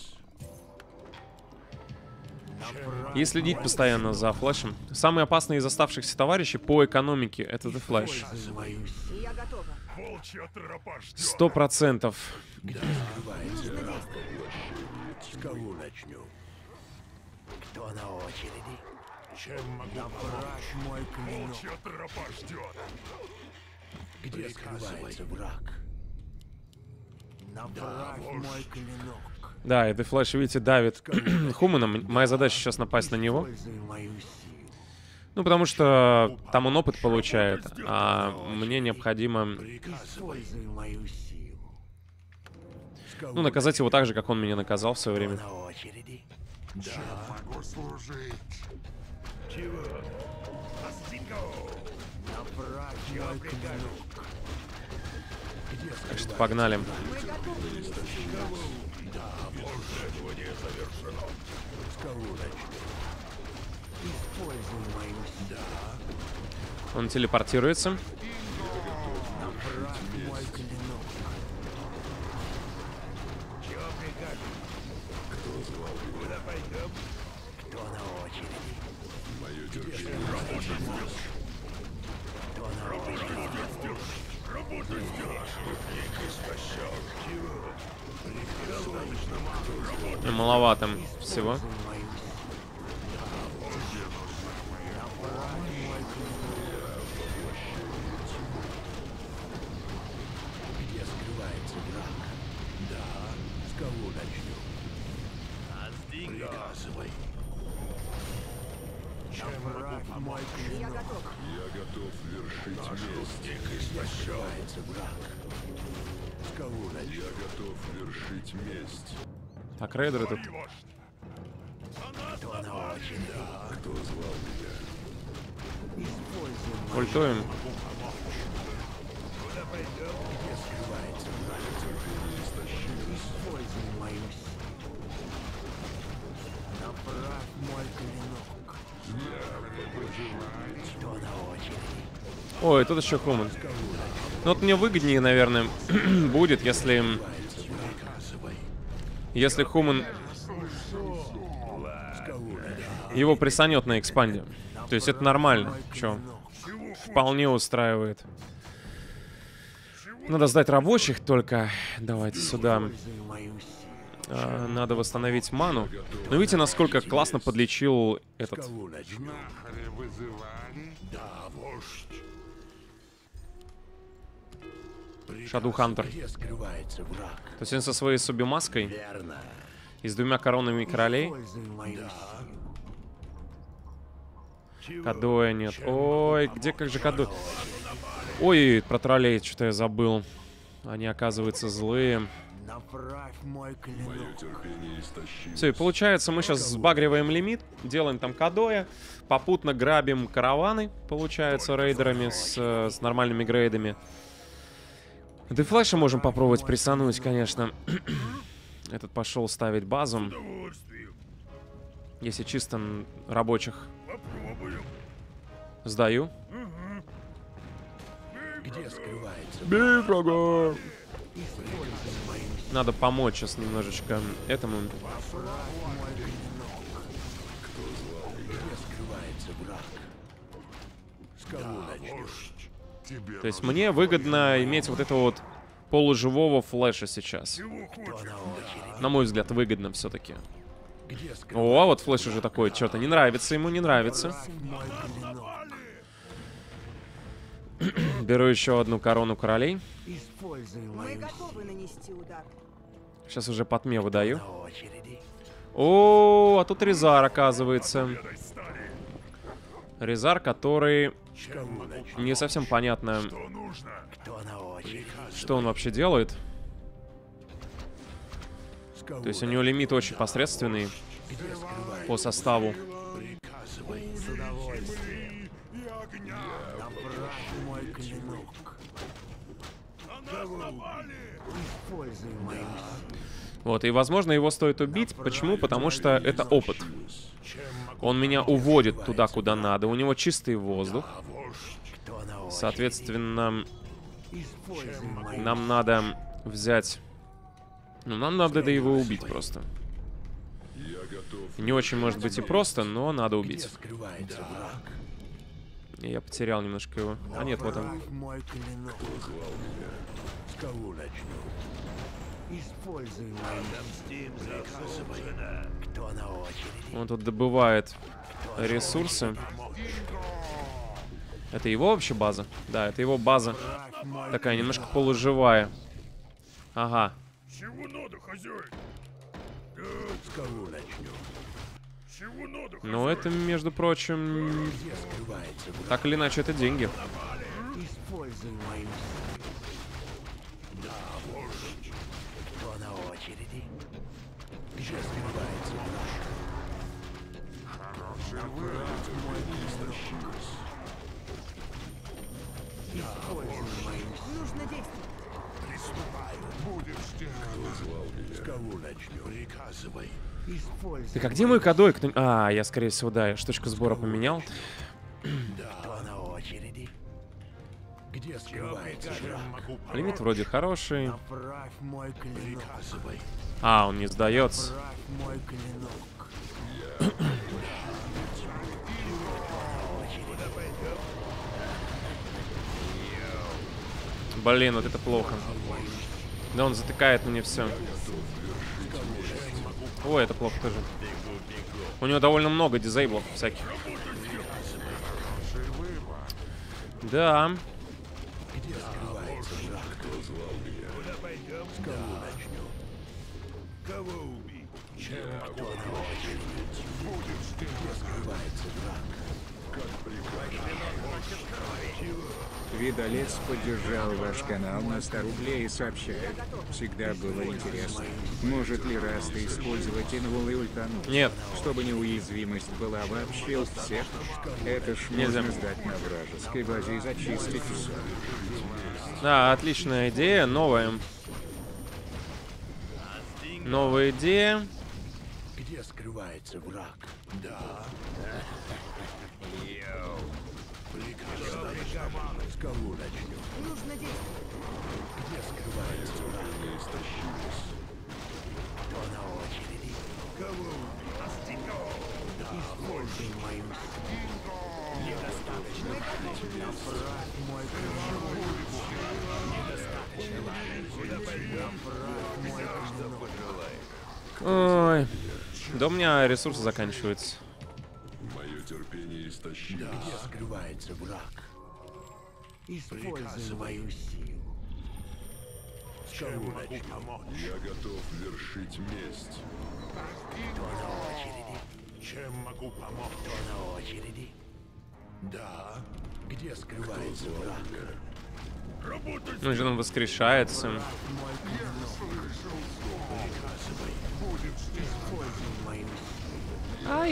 И следить постоянно за флешем. Самый опасный из оставшихся товарищей по экономике — это The Flash. Используй мою силу. Я готова. Волчья тропа ждет. 100%. Где скрывается враг? С кого начнем? Кто на очереди? Чем могу Направь мой клинок. Волчья тропа ждет. Где скрывается враг? Направь мой клинок. Да, и The Flash, видите, давит Хуманом. Моя задача сейчас напасть на него. Используй мою силу. Ну, потому что там он опыт получает, а мне необходимо, Используй мою силу. С кого ну, наказать его так же, как он меня наказал в свое время. на очереди? Могу служить. Чего? Астинго. Направь мой клинок. Где Так что скрывается погнали. Мы готовы нанести удар. Исследование завершено. С кого начнем? Используй мою силу. Он телепортируется. Маловато всего. Где скрывается враг? Да, с кого начнем? Приказывай. Направь мой Я клинок. готов. Я готов вершить месть. Где скрывается враг? С кого начнем? Я готов вершить месть. Так, рейдеры тут. Кто на очереди? Кто звал меня? Используй мой. Ультуем. Где скрывается враг? Используй мою силу. Направь мой клинок. Кто на очереди? Ой, тут еще Хуман. Ну вот мне выгоднее, наверное, будет, если Хуман его присанет на экспанде. То есть это нормально. Чё? Вполне устраивает. Надо сдать рабочих только. Давайте сюда. Используй мою силу. Надо восстановить ману. Но видите, насколько классно подлечил этот Кого начнем? Да, вождь. Shadow Hunter. Где скрывается враг? То есть он со своей субимаской Верно. и с 2 коронами королей. Используй мою силу. Кадоя нет. Ой, где, как же Кадоя? Ой, про троллей что-то я забыл. Они, оказывается, злые. Направь мой клинок. Мое терпение истощилось. Все, и получается, мы сейчас сбагриваем лимит, делаем там Кадоя, попутно грабим караваны, получается, рейдерами с нормальными грейдами. Да и флеша можем попробовать присануть, конечно. Этот пошел ставить базу. Если чисто рабочих сдаю. Где скрывается? Бей врага! Используй мою силу. Надо помочь сейчас немножечко этому. Направь мой клинок. Где скрывается враг? С кого начнем? Тебе То есть мне выгодно иметь вот этого вот полуживого флеша сейчас. Кто на очереди? На мой взгляд, выгодно все-таки. Где скрывается О, вот флеш уже такой, что-то не нравится ему, не нравится. мой клинок? Беру еще одну корону королей. Используй Мы мою готовы нанести удар. Сейчас уже по тьме выдаю. на очереди. О, а тут Резар, оказывается. Резар, который С кого начнем? не совсем понятно, Кто на очереди? что он вообще делает. С кого То есть у него лимит очень посредственный Где скрывается? по составу. Приказывай с удовольствием. Направь мой клинок. Используй мою силу. Вот, и возможно его стоит убить. Почему? Потому что это опыт. Он меня уводит туда, куда надо. У него чистый воздух. Кто на очереди? Соответственно, Используй мою нам надо взять... Ну, нам надо его убить просто. Я готов. Не очень может быть и просто, но надо Где убить. скрывается враг? Я потерял немножко его. А нет, вот он. Направь мой клинок. С кого начнем? Используй мою силу. Приказывай. Кто на очереди? Он тут добывает ресурсы. Это его вообще база? Да, это его база. Направь мой Такая немножко полуживая. Ага. Чего надо, хозяин? С кого начнем? Чего надо, Но это, между прочим, Где скрывается враг? так или иначе, это деньги. Используй мою силу. Да, вождь. Кто на очереди? Где скрывается враг? Направь мой клинок. Используй мою силу. Нужно действовать. С кого начнем? Приказывай. Используй. Так, а где мой кадой? А, я, скорее всего, да, я штучку сбора поменял. Кто на очереди? Где скрывается враг? Лимит вроде хороший. Направь мой клинок. Приказывай. А, он не сдается. Направь мой клинок. Блин, вот это плохо. Да он затыкает мне все. Ой, это плохо тоже. У него довольно много дизейблов всяких. Да. Где скрывается враг? Кто звал меня? Куда пойдем? С кого начнем? Кого убить? Чем кто на очередь? Где скрывается враг? Видалец поддержал ваш канал на 100 рублей и сообщает. Всегда было интересно. Может ли Раста использовать инвул и ультануть? Нет. Чтобы неуязвимость была вообще у всех. Это ж Нельзя. можно сдать на вражеской базе и зачистить все. Да, отличная идея, новая. Новая идея. Где скрывается враг? Да. С кого начнем? Нужно действовать. Где скрывается враг? Кто на очереди? Кого убить? Используй мою силу. Недостаточно. Направь мой клинок. Недостаточно. Направь мой клинок. Ой. Да у меня ресурсы заканчиваются. Мое терпение истощилось. Где скрывается враг? Используй мою силу. С кого начнем? Я готов вершить месть. Кто на очереди? Чем могу помочь? Кто на очереди? Да. Где скрывается враг? Ну, же он воскрешается. Мой клинок. Используй мою силу. Ай.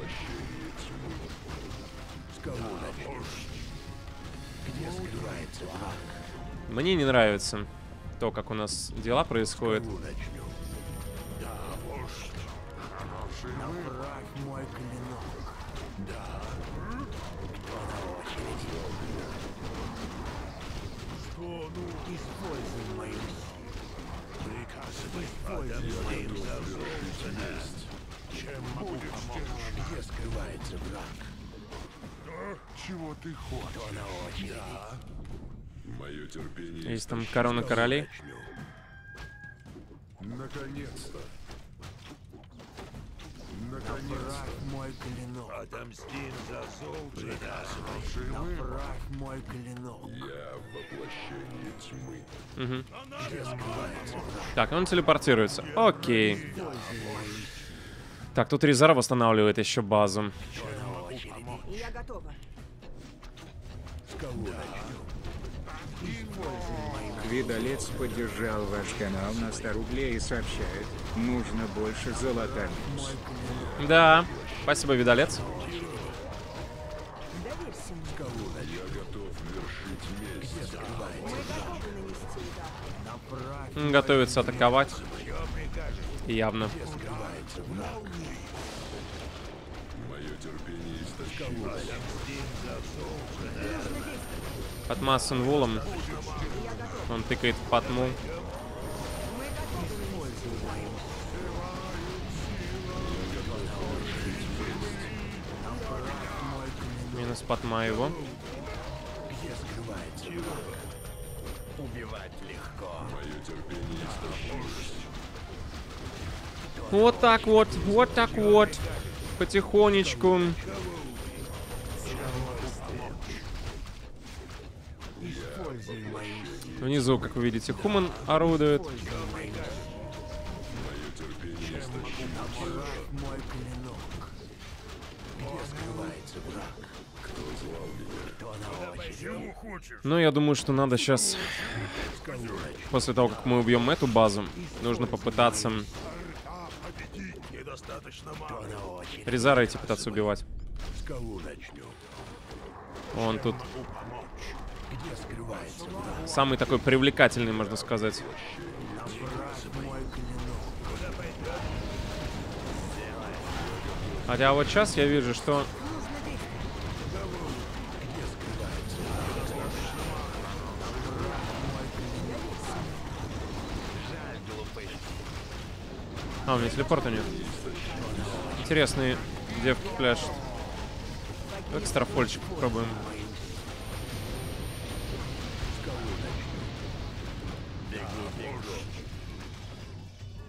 С кого начнем? Где скрывается враг? Мне не нравится то, как у нас дела происходят. Кого начнем? Да, вождь. Направь мой клинок. Да. Кто на очереди? Что, ну? Используй мою силу. Приказывай. Используй мою силу. Чем могу помочь? Где скрывается враг? Чего ты хочешь? Кто на очереди? Да. Мое терпение Есть там корона королей. Наконец-то. Наконец-то. Направь мой клинок. Отомстим за зол. Приказывай. Направь мой клинок. Я воплощение тьмы. Угу. Где скрывается враг? Так, он телепортируется. Окей. Используй мою Так, тут Резар восстанавливает еще базу. на очереди. Я готова. С кого начнем? Используй мою Видалец поддержал ваш канал на 100 рублей и сообщает. Нужно больше золота. Да. Спасибо, Видалец. Доверься мне. Я готов вершить месть. Мы готовы нанести удар. направь. Готовится атаковать. Что прикажешь? Явно. Где скрывается враг? Мое терпение истощилось. Отомстим за зол. Под массовым вулом. Он тыкает в патму. Используй мою Минус патма его. Где скрывается враг? Убивать легко. Мое терпение истощилось. Вот так вот. Вот так вот. Потихонечку. Используй мою силу. Внизу, как вы видите, Хуман орудует. Используй мою силу. Мое терпение истощилось. Направь мой клинок. Где скрывается враг? Кто звал меня? Кто на очереди? Чего хочешь? Ну, я думаю, что надо сейчас, С кого начнем? после того, как мы убьем эту базу, нужно попытаться Недостаточно Кто мало. на очереди? Резара идти пытаться убивать. С кого начнем? Он тут Где скрывается враг? самый такой привлекательный, можно сказать. Направь мой клинок. Хотя вот сейчас я вижу, что... Где скрывается враг? Жаль, глупышки. А, у меня телепорта нет. Интересные девки пляшут. Давай экстрафольчик попробуем.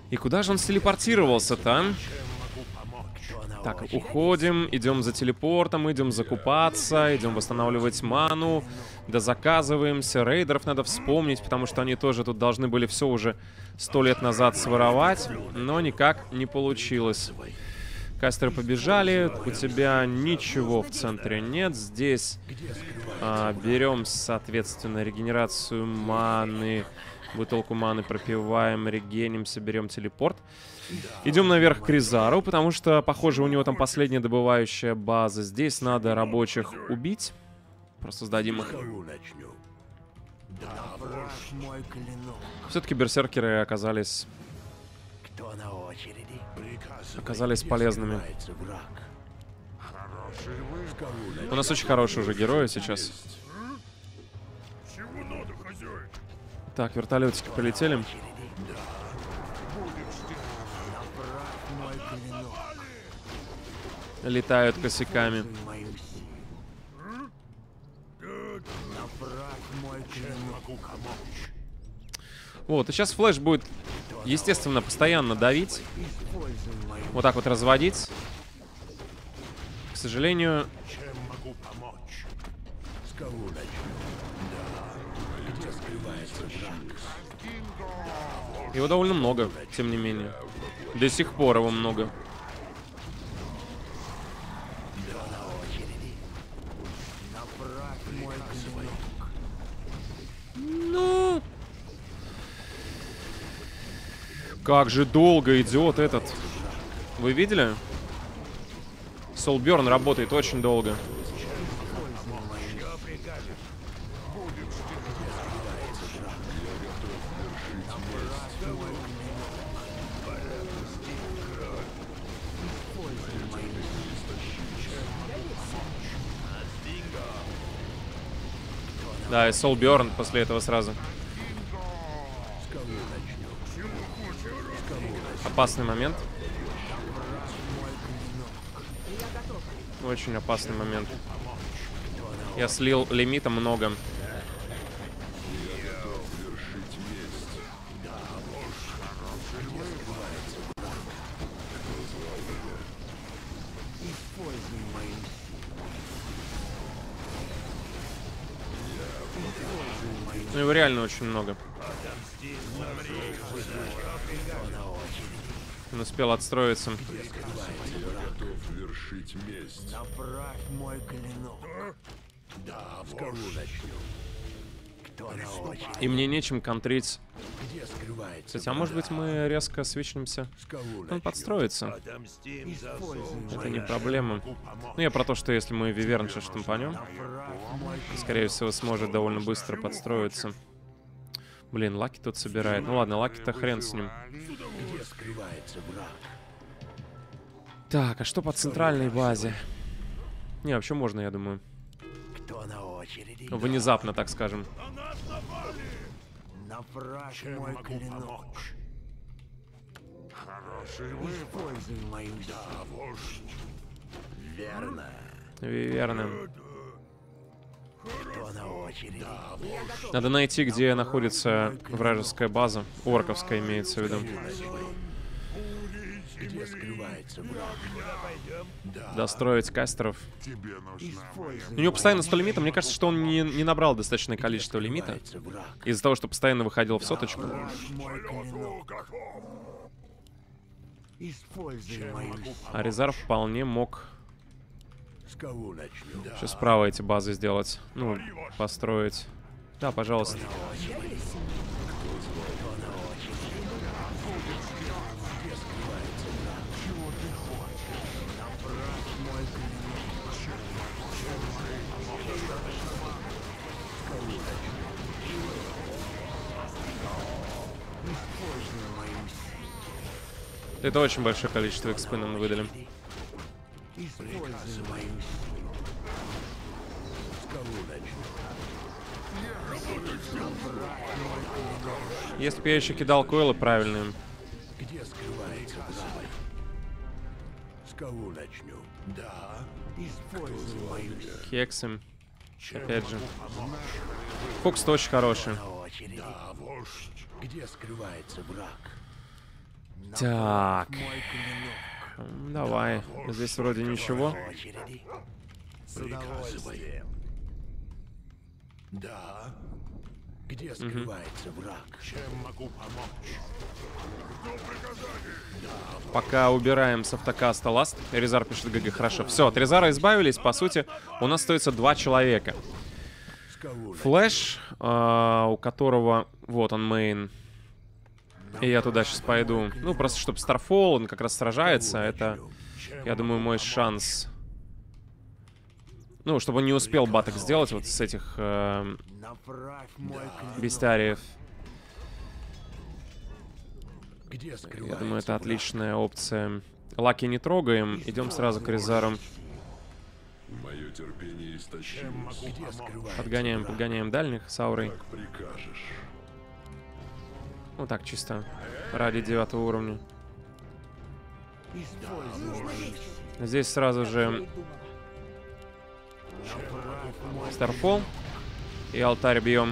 И куда же он телепортировался-то, а? Так, уходим, идем за телепортом, идем закупаться, идем восстанавливать ману, дозаказываемся. Рейдеров надо вспомнить, потому что они тоже тут должны были все уже 100 лет назад своровать, но никак не получилось. Кастеры побежали, у тебя ничего в центре нет. Здесь берем, соответственно, регенерацию маны, бутылку маны пропиваем, регенимся, берем телепорт. Идем наверх к Ризару, потому что, похоже, у него там последняя добывающая база. Здесь надо рабочих убить. Просто сдадим их. Все-таки берсеркеры оказались полезными. У нас очень хорошие уже герои сейчас. Чего надо, хозяин? Так, вертолетики полетели. Летают косяками. Вот, и сейчас флэш будет, естественно, постоянно давить. Вот так вот разводить. К сожалению... Его довольно много, тем не менее. До сих пор его много. Ну... Как же долго идет этот. Вы видели? Soulburn работает очень долго. Да, и Soulburn после этого сразу. Опасный момент. Очень опасный момент. Я слил лимита много. Ну его реально очень много. Он успел отстроиться. Направь мой клинок. Да, кто на очереди? И мне нечем контрить. Где скрывается? Кстати, а может быть мы резко свичнемся? Он подстроится. Это не проблема. Ну я про то, что если мы Виверн сейчас штампанем, скорее всего сможет довольно быстро подстроиться. Блин, Лаки тут собирает. Ну ладно, Лаки-то хрен с ним. Где скрывается враг? Так, а что по центральной базе? Не, вообще можно, я думаю. Кто на очереди? Внезапно, так скажем. Направь мой клинок. Используй мою силу. Верно. Верно. Кто на очереди? Надо найти, где находится вражеская база. Орковская имеется в виду. Где скрывается враг? Достроить кастеров. Используй У него постоянно 100 лимита. Мне кажется, что он не набрал достаточное количество лимита. враг. Из-за того, что постоянно выходил в соточку. Мой клинок. Используй мою силу. А Ризар вполне мог С кого начнем? еще справа эти базы сделать. Ну, построить. Да, пожалуйста. Это очень большое количество экспы нам выдали. Используй мою силу. С кого начнем? Если бы я еще кидал койлы правильные. Где скрывается враг? С кого начнем? Да. Используй мою силу. Кексы. Опять же. Фокс-то очень хороший. На очереди. Да, вождь. Где скрывается враг? Так, Мой клинок. давай. Здесь вроде ничего. Очереди. С удовольствием. Да. Где скрывается враг? Чем могу помочь? Пока убираем с автокаста ласт. Резар пишет ГГ, хорошо. Все, от Резара избавились. По сути, у нас остается 2 человека. Флэш, у которого... Вот он, мейн. И я туда сейчас пойду. Ну, просто чтобы Старфол, он как раз сражается. Это, я думаю, мой шанс. Ну, чтобы он не успел баток сделать вот с этих Направь мой клинок. бестиариев. Где Я скрывается думаю, это враг? отличная опция. Лаки не трогаем. Идем сразу к Резарам. Мое терпение истощилось. Где скрывается Подгоняем, враг? подгоняем дальних с аурой. Как прикажешь. Вот так чисто. Ради 9 уровня. Используй мои силы. Здесь сразу же Придумала. Направь мой Старфол. И алтарь бьем.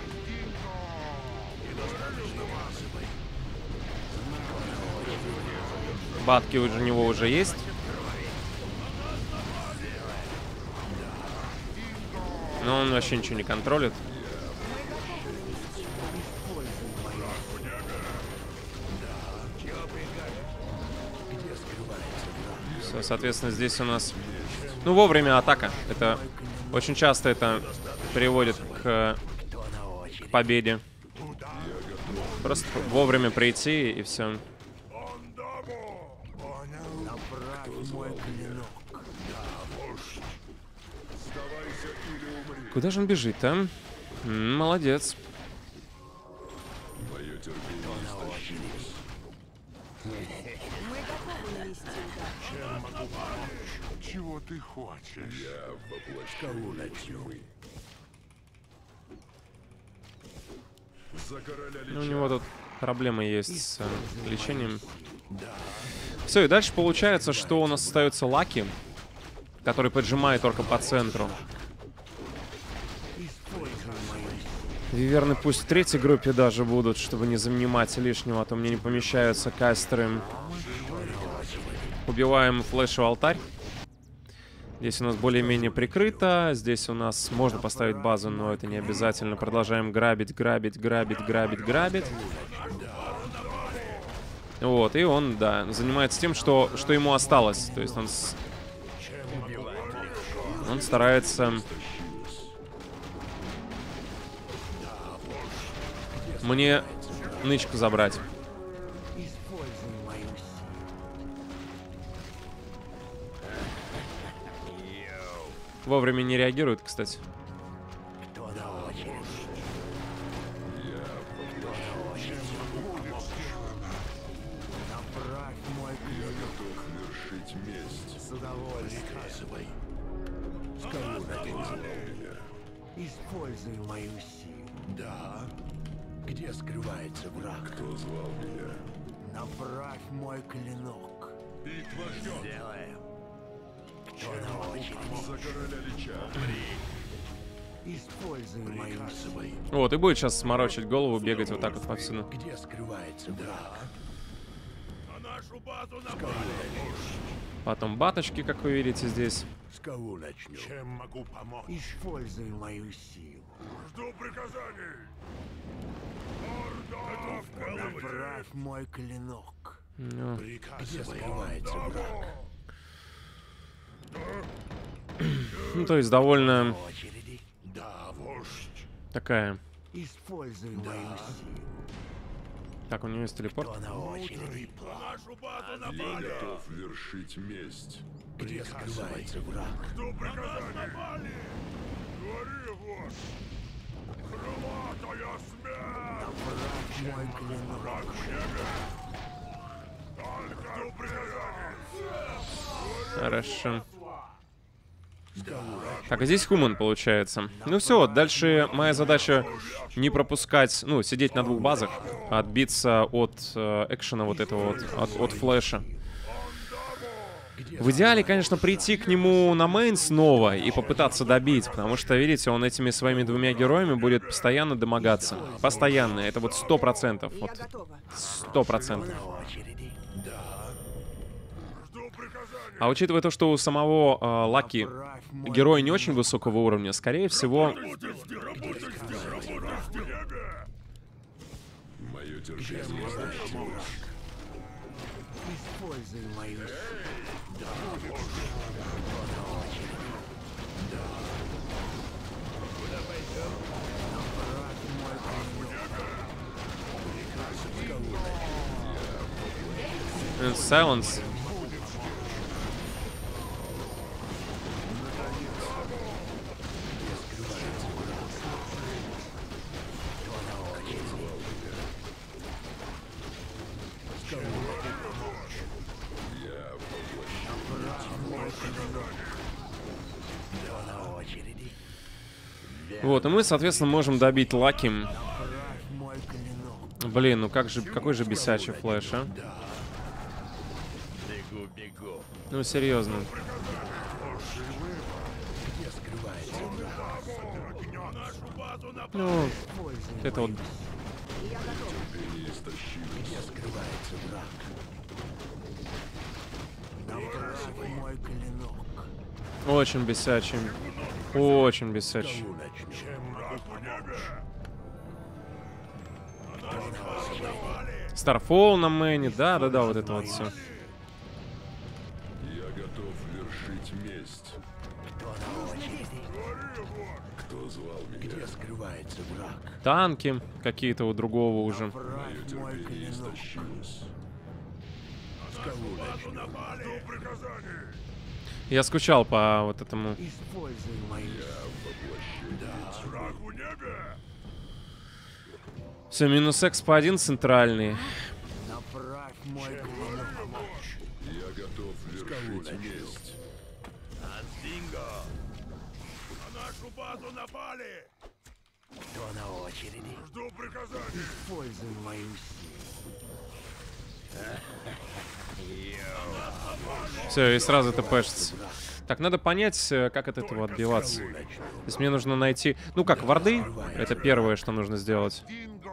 Батки у него уже есть. Но он вообще ничего не контролит. Все, соответственно, здесь у нас... Ну, вовремя атака. Это очень часто это приводит к победе. Просто вовремя прийти и все. Направь мой клинок. Куда же он бежит-то? Молодец. Мое терпение истощилось. Мы готовы нанести удар. Чего ты хочешь? Я воплощение тьмы. За короля Ну, у Лича. него тут проблемы есть с лечением. Все, и дальше получается, что у нас остается Лаки, который поджимает только по центру. Виверны пусть в третьей группе даже будут, чтобы не занимать лишнего, а то мне не помещаются кастеры. Убиваем флешу алтарь. Здесь у нас более-менее прикрыто. Здесь у нас можно поставить базу, но это не обязательно. Продолжаем грабить, грабить, грабить, грабить, грабить. Вот, и он, да, занимается тем, что ему осталось. То есть он старается мне нычку забрать. Используй мою силу. Вовремя не реагирует, кстати. Кто на очереди? Направь мой клинок. Готов вершить месть. С удовольствием. Приказывай. Скажу на меня. Используй мою силу. Да. Где скрывается враг? Кто звал меня? Направь мой клинок. Сделаем. Кто на очереди? За короля Лича. Используй мою силу. Вот, и будет сейчас сморочить голову, бегать вот так вот повсюду. Где скрывается враг? На нашу базу напали. Потом баточки, как вы видите, здесь. С кого начнем? Чем могу помочь? Используй мою силу. Жду приказаний. Готов к колонии. Направь мой клинок. Ну, Где скрывается враг? ну, то есть довольно Очереди. Да, вождь. такая... Используй мою силу. Так, у него есть телепорт. Кто на очереди? На нашу базу Я напали. готов вершить месть. Где скрывается враг? Жду приказаний. Напали. Говори, вождь. Крылатая смерть. Направь мой клинок. Жду приказаний. Хорошо. Так, а здесь Хуман получается. Ну все, дальше моя задача не пропускать, ну, сидеть на 2 базах, а отбиться от экшена вот этого вот, от флэша. В идеале, конечно, прийти к нему на мейн снова и попытаться добить, потому что, видите, он этими своими 2 героями будет постоянно домогаться. Постоянно, это вот 100%. Я Вот готова. 100%. На очереди. А учитывая то, что у самого Лаки герой не очень высокого уровня, скорее всего... Мое терпение истощилось. Используй мою силу. Silence. Вот, и мы, соответственно, можем добить Лаки. Блин, ну как же, какой же бесячий флэш, а? Ну, серьезно. Ну, это вот... Очень бесячий. Очень бесячий. Starfall на мэне, да-да-да, вот это вот все. Я готов вершить месть. Кто звал меня? Где скрывается враг? Танки какие-то у другого уже. Мое терпение истощилось. Жду приказаний. Я скучал по вот этому. Используй мою силу. Враг в небе. Все, минус Экспо-1 центральный. Направь мой клинок. Я готов вершить месть. Динго. На нашу базу напали. Кто на очереди? Жду приказаний. Используй мою силу. Все, и сразу это пэшится. Так, надо понять, как от этого отбиваться. То есть мне нужно найти... Ну как, варды? Это первое, что нужно сделать. Динго.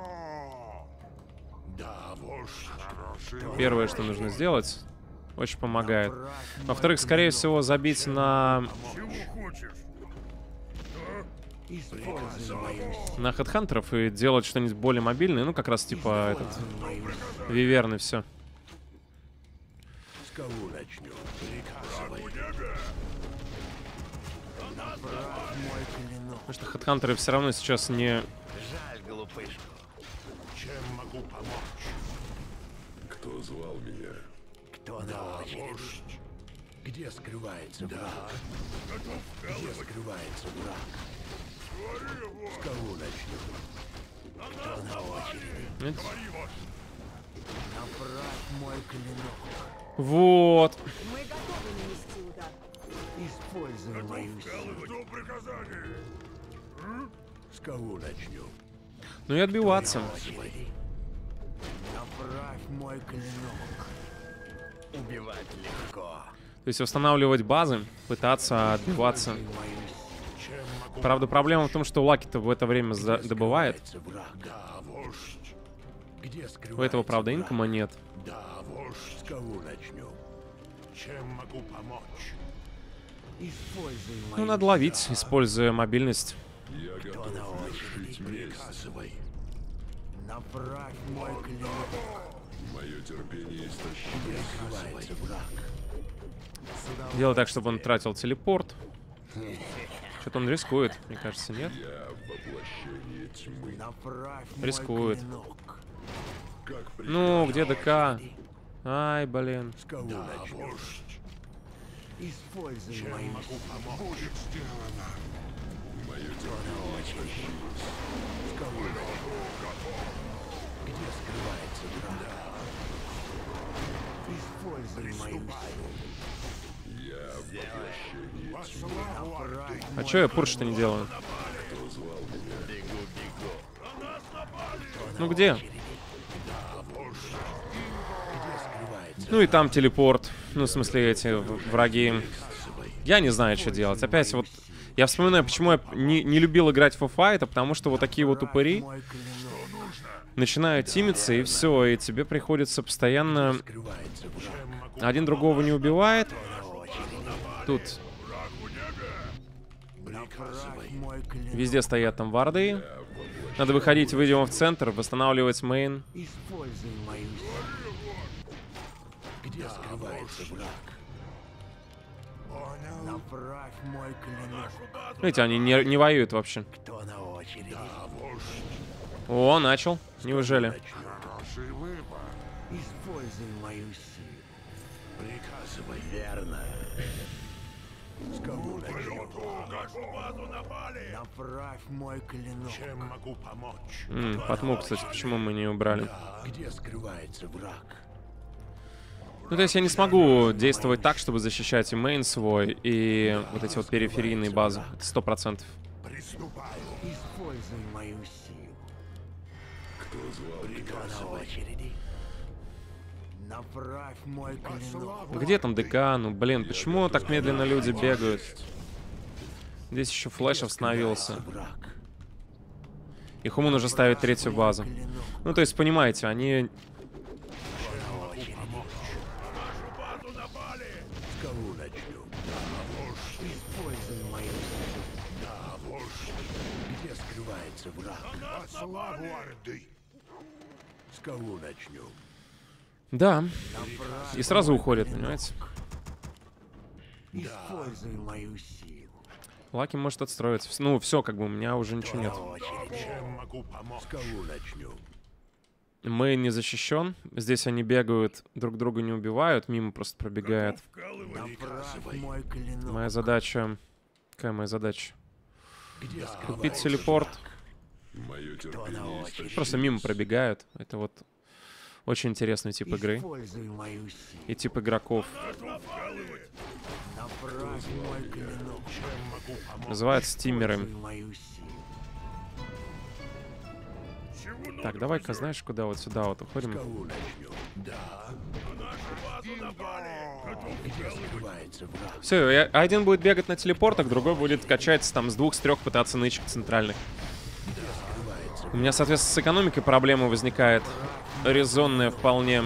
Да, вождь. Первое, что нужно сделать. Очень помогает. Во-вторых, скорее всего, забить на... Чего хочешь? Используй мою силу. на хедхантеров и делать что-нибудь более мобильное. Ну, как раз типа этот... Виверн и все. С кого начнем? Враг в небе. Мой клинок. Потому что хедхантеры все равно сейчас не... Жаль, глупышку. Чем могу помочь? Кто звал меня? Кто на очереди? Где скрывается враг? Где скрывается враг? С кого начнем? Кто на очереди? Нет? Направь мой клинок. Вот. Мы готовы нанести удар. Используй мою силу. Жду приказаний. С кого начнем? Ну и отбиваться. Очереди. Направь мой клинок. Убивать легко. То есть восстанавливать базы, пытаться отбиваться. Мою силу. Правда, проблема в том, что Лаки-то в это время добывает. Скрывается враг. Да, вождь. Где скрывается У этого, правда, враг? инкома нет. Да, вождь. С кого начнем? Чем могу помочь? Используй мою Ну, надо ловить, используя мобильность. Я готов вершить месть. Приказывай. Направь мой клинок. Мое терпение истощилось. Скрывается враг. Делай так, чтобы он тратил телепорт. Что-то он рискует, мне кажется, нет? Я воплощение тьмы. Направь Рискует. мой клинок. Как Ну, где ДК? Ай, блин. С кого начнем? Используй мою силу. Будет сделано. мое терпение истощилось. С кого начнем? Где скрывается враг? Используй мою силу. Я воплощение тьмы. Направь А чё я пурш-то не делаю? Кто звал меня? Ну где? Где скрывается? Ну и там телепорт. Ну, в смысле, эти враги. Я не знаю, что делать. Опять вот... Я вспоминаю, почему я не любил играть в Fight, потому что вот такие вот упыри мой клинок. начинают тимиться, и все, и тебе приходится постоянно... Скрывается враг. Один другого не убивает, Тут Направь мой клинок. везде стоят там варды. Надо выходить, выйдем в центр, восстанавливать мейн. Используй мою силу. Где скрывается враг? Направь мой клинок. Видите, они не воюют вообще. Кто на очереди? О, начал. Неужели? Хороший выбор. Используй мою силу. Приказывай. Верно. С кого начнем? Нашу базу напали! Направь мой клинок. Чем могу помочь? Подмог, кстати, почему мы не убрали? Где скрывается враг? Ну, то есть я не смогу действовать так, чтобы защищать и мейн свой, и вот эти вот периферийные базы. Это 100%. Приступаю. Используй мою силу. Кто звал? Кто на очереди? Направь мой клинок. Где там ДК? Ну, блин, почему так медленно люди бегают? Здесь еще флэш остановился. Враг. И Хумун уже ставит третью базу. Ну, то есть, понимаете, они... С кого начнем? Используй мою силу. Да, вождь. Где скрывается враг? Славу Орды! С кого начнем? Да. И сразу уходят, понимаете? Используй мою силу. Лаки может отстроиться. Ну, все, как бы, у меня уже ничего нет. Чем могу помочь? С кого начнем? Мейн не защищен. Здесь они бегают, друг друга не убивают, мимо просто пробегают. Направь мой клинок. Моя задача... Какая моя задача? Где Купить скрывается телепорт. Мое терпение истощилось. Просто мимо пробегают. Это вот очень интересный тип игры. Используй мою силу. И тип игроков. Направь мой клинок. Называют стимеры. Используй мою силу. Так, давай-ка, знаешь, куда вот сюда вот уходим. кого начнем? Да. Где скрывается враг? Все, один будет бегать на телепортах, другой будет качать там с 2-3 пытаться нычек центральных. У меня, соответственно, с экономикой проблема возникает. Резонная вполне.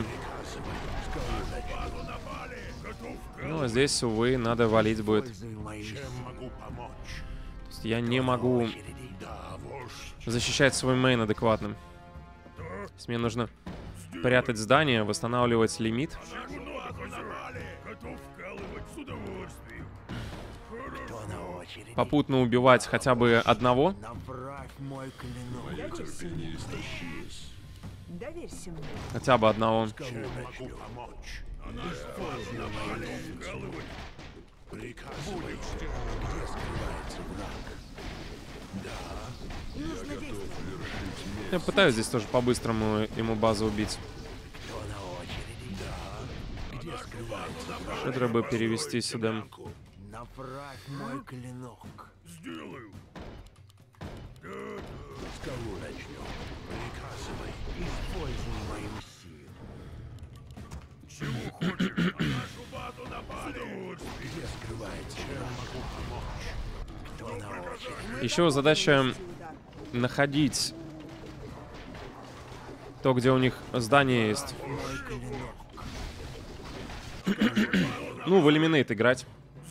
Ну, а здесь, увы, надо валить будет. Используй мою силу. Могу помочь. То есть я не могу Да, вождь. защищать свой мейн адекватным. То есть мне нужно прятать здание, восстанавливать лимит. Готов вкалывать с удовольствием. Кто на очереди? Попутно убивать хотя бы одного. Направь мой клинок. Мое терпение истощилось. Доверься мне. Хотя бы одного. Кого могу помочь? Приказывай. Где скрывается враг? Нужно действовать. Я пытаюсь здесь тоже по-быстрому ему базу убить. Кто на очереди? Где скрывается враг? Шедра бы перевести сюда. Направь мой клинок. Сделаю. С кого начнем? Приказывай. Используй мою силу. Чего хочешь? На нашу базу напали! Где скрывается враг? Кто на очереди? Еще задача Удар. находить то, где у них здание есть. Мой клинок. Ну, в Eliminate играть.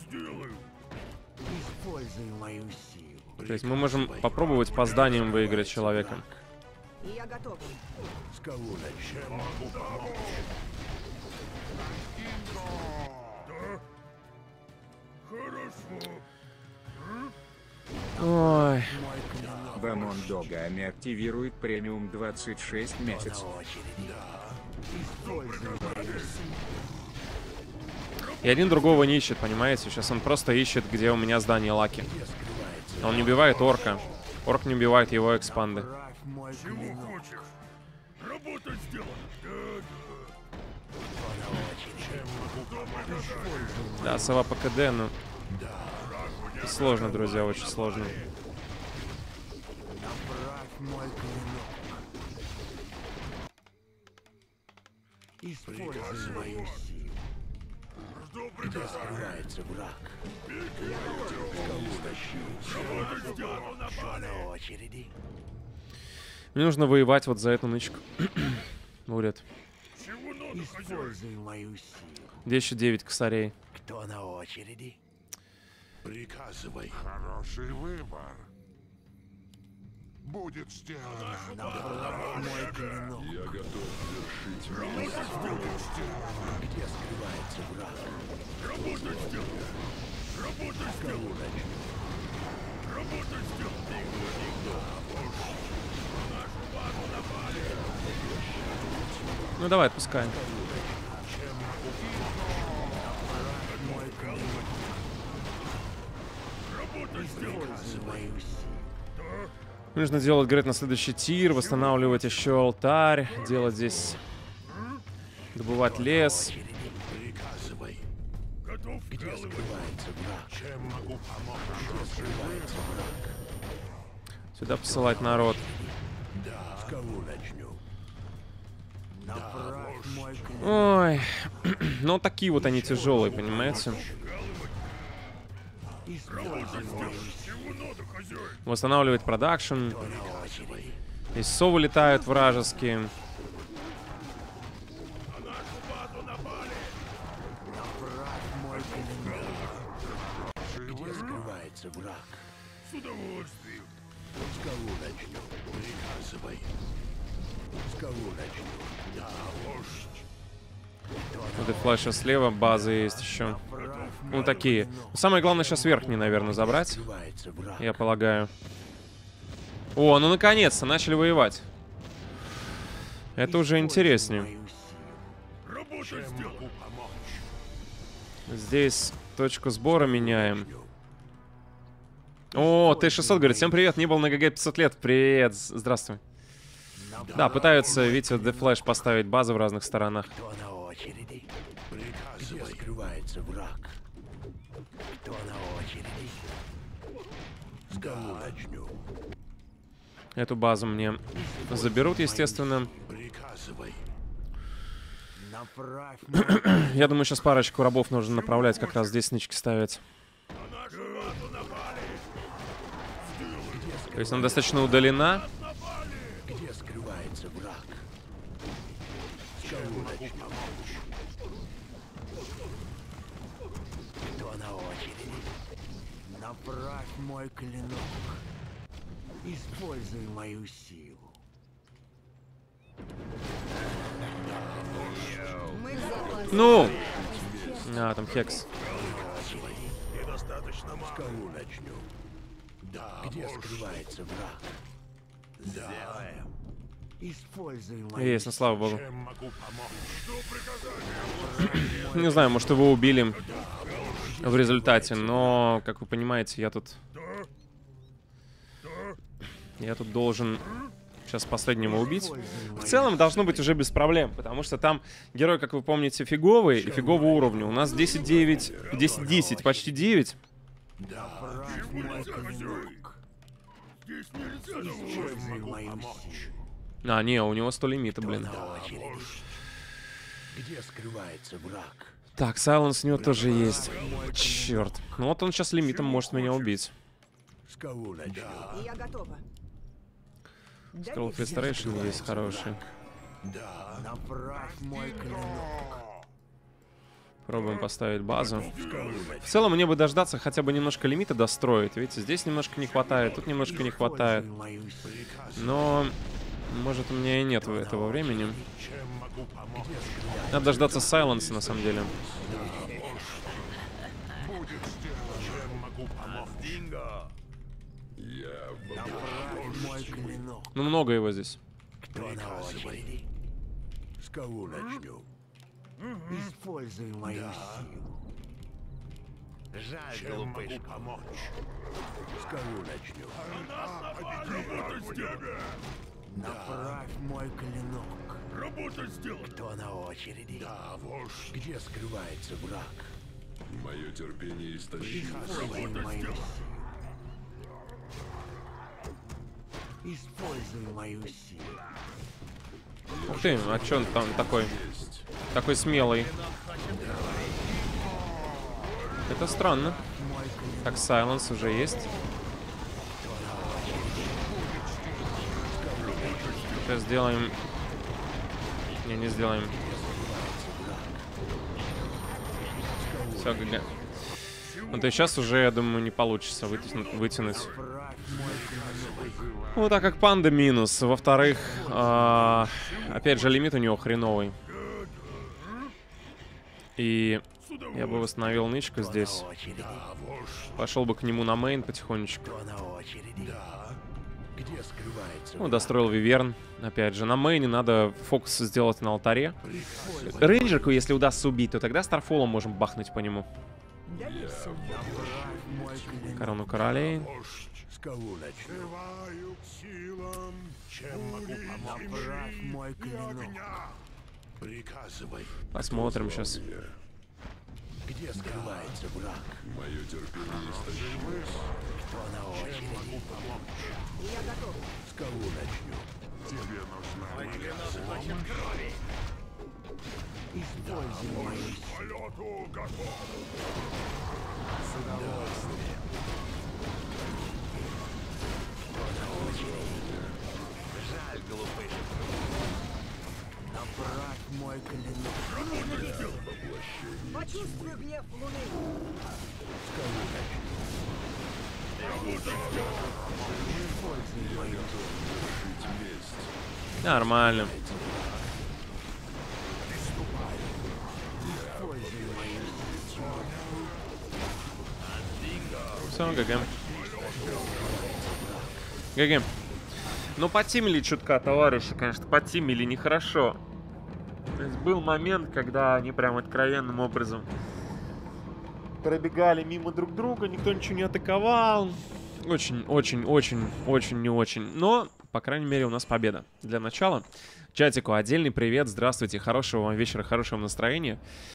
Используй мою силу. То есть мы можем попробовать по зданиям выиграть человека. Я готова. С кого начнем? Могу помочь. Хорошо. Ой. Бамон Догами активирует премиум 26 месяцев. Используй мою силу. И один другого не ищет, понимаете? Сейчас он просто ищет, где у меня здание Лаки. Он не убивает орка. Орк не убивает его экспанды. Направь мой Чего клинок. хочешь? Работа сделана. Да, сова по КД, но... Сложно, друзья, очень сложно. Направь мой клинок. Используй мою силу. Где скрывается враг? Кто на очереди? Мне нужно воевать вот за эту нычку. Будет. Используй мою силу. Где еще 9 косарей? Кто на очереди? Приказывай. Хороший выбор. Будет сделано. Мой клинок. Я готов вершить месть. Где скрывается враг? Работать сделано. Работать сделано. Работать сделано. Ну давай, отпускай. Нужно делать грейд на следующий тир, восстанавливать еще алтарь, делать здесь, добывать лес. Приказывай. Готов. Где скрывается враг? Чем могу помочь? Где скрывается враг? Сюда посылать народ. Да. С кого начнем? Направь мой клинок. Ой, ну такие вот они тяжелые, понимаете? Восстанавливать продакшн. Здесь совы летают вражеские. Где скрывается враг? С удовольствием. С кого начнем? Приказывай. С кого начнем? Да, вождь. Вот и флеша слева, базы есть еще. Ну такие. Самое главное сейчас верхний, наверное, забрать. Скрывается враг. Я полагаю. О, ну наконец-то начали воевать. Это уже интереснее. Здесь точку сбора меняем. О, Т-600 говорит, всем привет, не был на ГГ 500 лет. Привет, здравствуй. Да, пытаются, видите, The Flash поставить базы в разных сторонах. Кто на очереди? Где скрывается враг? Кто на очереди? С кого начнем? Эту базу мне заберут, естественно. Приказывай. Направь. Я думаю, сейчас парочку рабов нужно направлять, как раз здесь нычки ставить. То есть она достаточно удалена. Где скрывается враг? С кого начнем? Кто на очереди? Направь мой клинок. Используй мою силу. Мы в запасе. Ну! А, там Хекс. Недостаточно мало. С кого начнем? Да. Где скрывается враг? Сделаем. Используй мою Есть, ну слава богу. Чем могу помочь? Не знаю, может его убили в результате, но, как вы понимаете, я тут должен сейчас последнего убить. В целом должно быть уже без проблем, потому что там герой, как вы помните, фиговый и фигового уровня. У нас 10-9, 10-10, почти 9. Направь мой клинок. Используй мою силу. А, не, у него 100 лимита, блин. На очереди. Где скрывается враг? Так, Сайленс у него тоже есть. Черт. Ну вот он сейчас лимитом может меня убить. С кого начнем? Я готова. Scroll Restoration есть хороший. Да. Направь мой клинок. Пробуем поставить базу. В целом мне бы дождаться хотя бы немножко лимита достроить. Видите, здесь немножко не хватает, тут немножко не хватает. Используй мою силу. Но, может, у меня и нет этого времени. Чем могу помочь? Надо дождаться Сайленса, на самом деле. Чем могу помочь? Направь мой клинок. Ну, много его здесь. Кто на очереди? С кого начнем? Используй мою силу. Жаль, чем могу помочь? С кого начнем? Направь мой клинок. Работать сделать. Кто на очереди? Да, вождь. Где скрывается враг? Мое терпение истощено. Используй мою силу. Используй мою силу. Ух ты, а чё он там такой смелый? Это странно. Так, Сайленс уже есть. Сейчас сделаем... Не сделаем. Все, Все, ГГ. Ну, то есть сейчас уже, я думаю, не получится вытянуть. Ну, так как панда минус. Во-вторых, опять же, лимит у него хреновый. И я бы восстановил нычку здесь. Пошел бы к нему на мейн потихонечку. Ну, достроил виверн. Опять же, на мейне надо фокус сделать на алтаре. Рейнджерку, если удастся убить, то тогда старфолом можем бахнуть по нему. Корону королей. Посмотрим сейчас. Где скрывается враг? Мое терпение истощилось. Кто на очереди? Я готов. С кого начнем? Тебе нужна помощь? Используй мои Полету готов. с удовольствием. Кто на очереди? Жаль, глупыш. Направь мой клинок. Почувствую гнев Луны. С кого начнем? Используй мою Нормально. Все, ГГ. ГГ. Ну, потимили чутка, товарищи, конечно, потимили нехорошо. То есть был момент, когда они прям откровенным образом пробегали мимо друг друга, никто ничего не атаковал. Очень не очень. Но, по крайней мере, у нас победа. Для начала чатику отдельный привет, здравствуйте, хорошего вам вечера, хорошего настроения.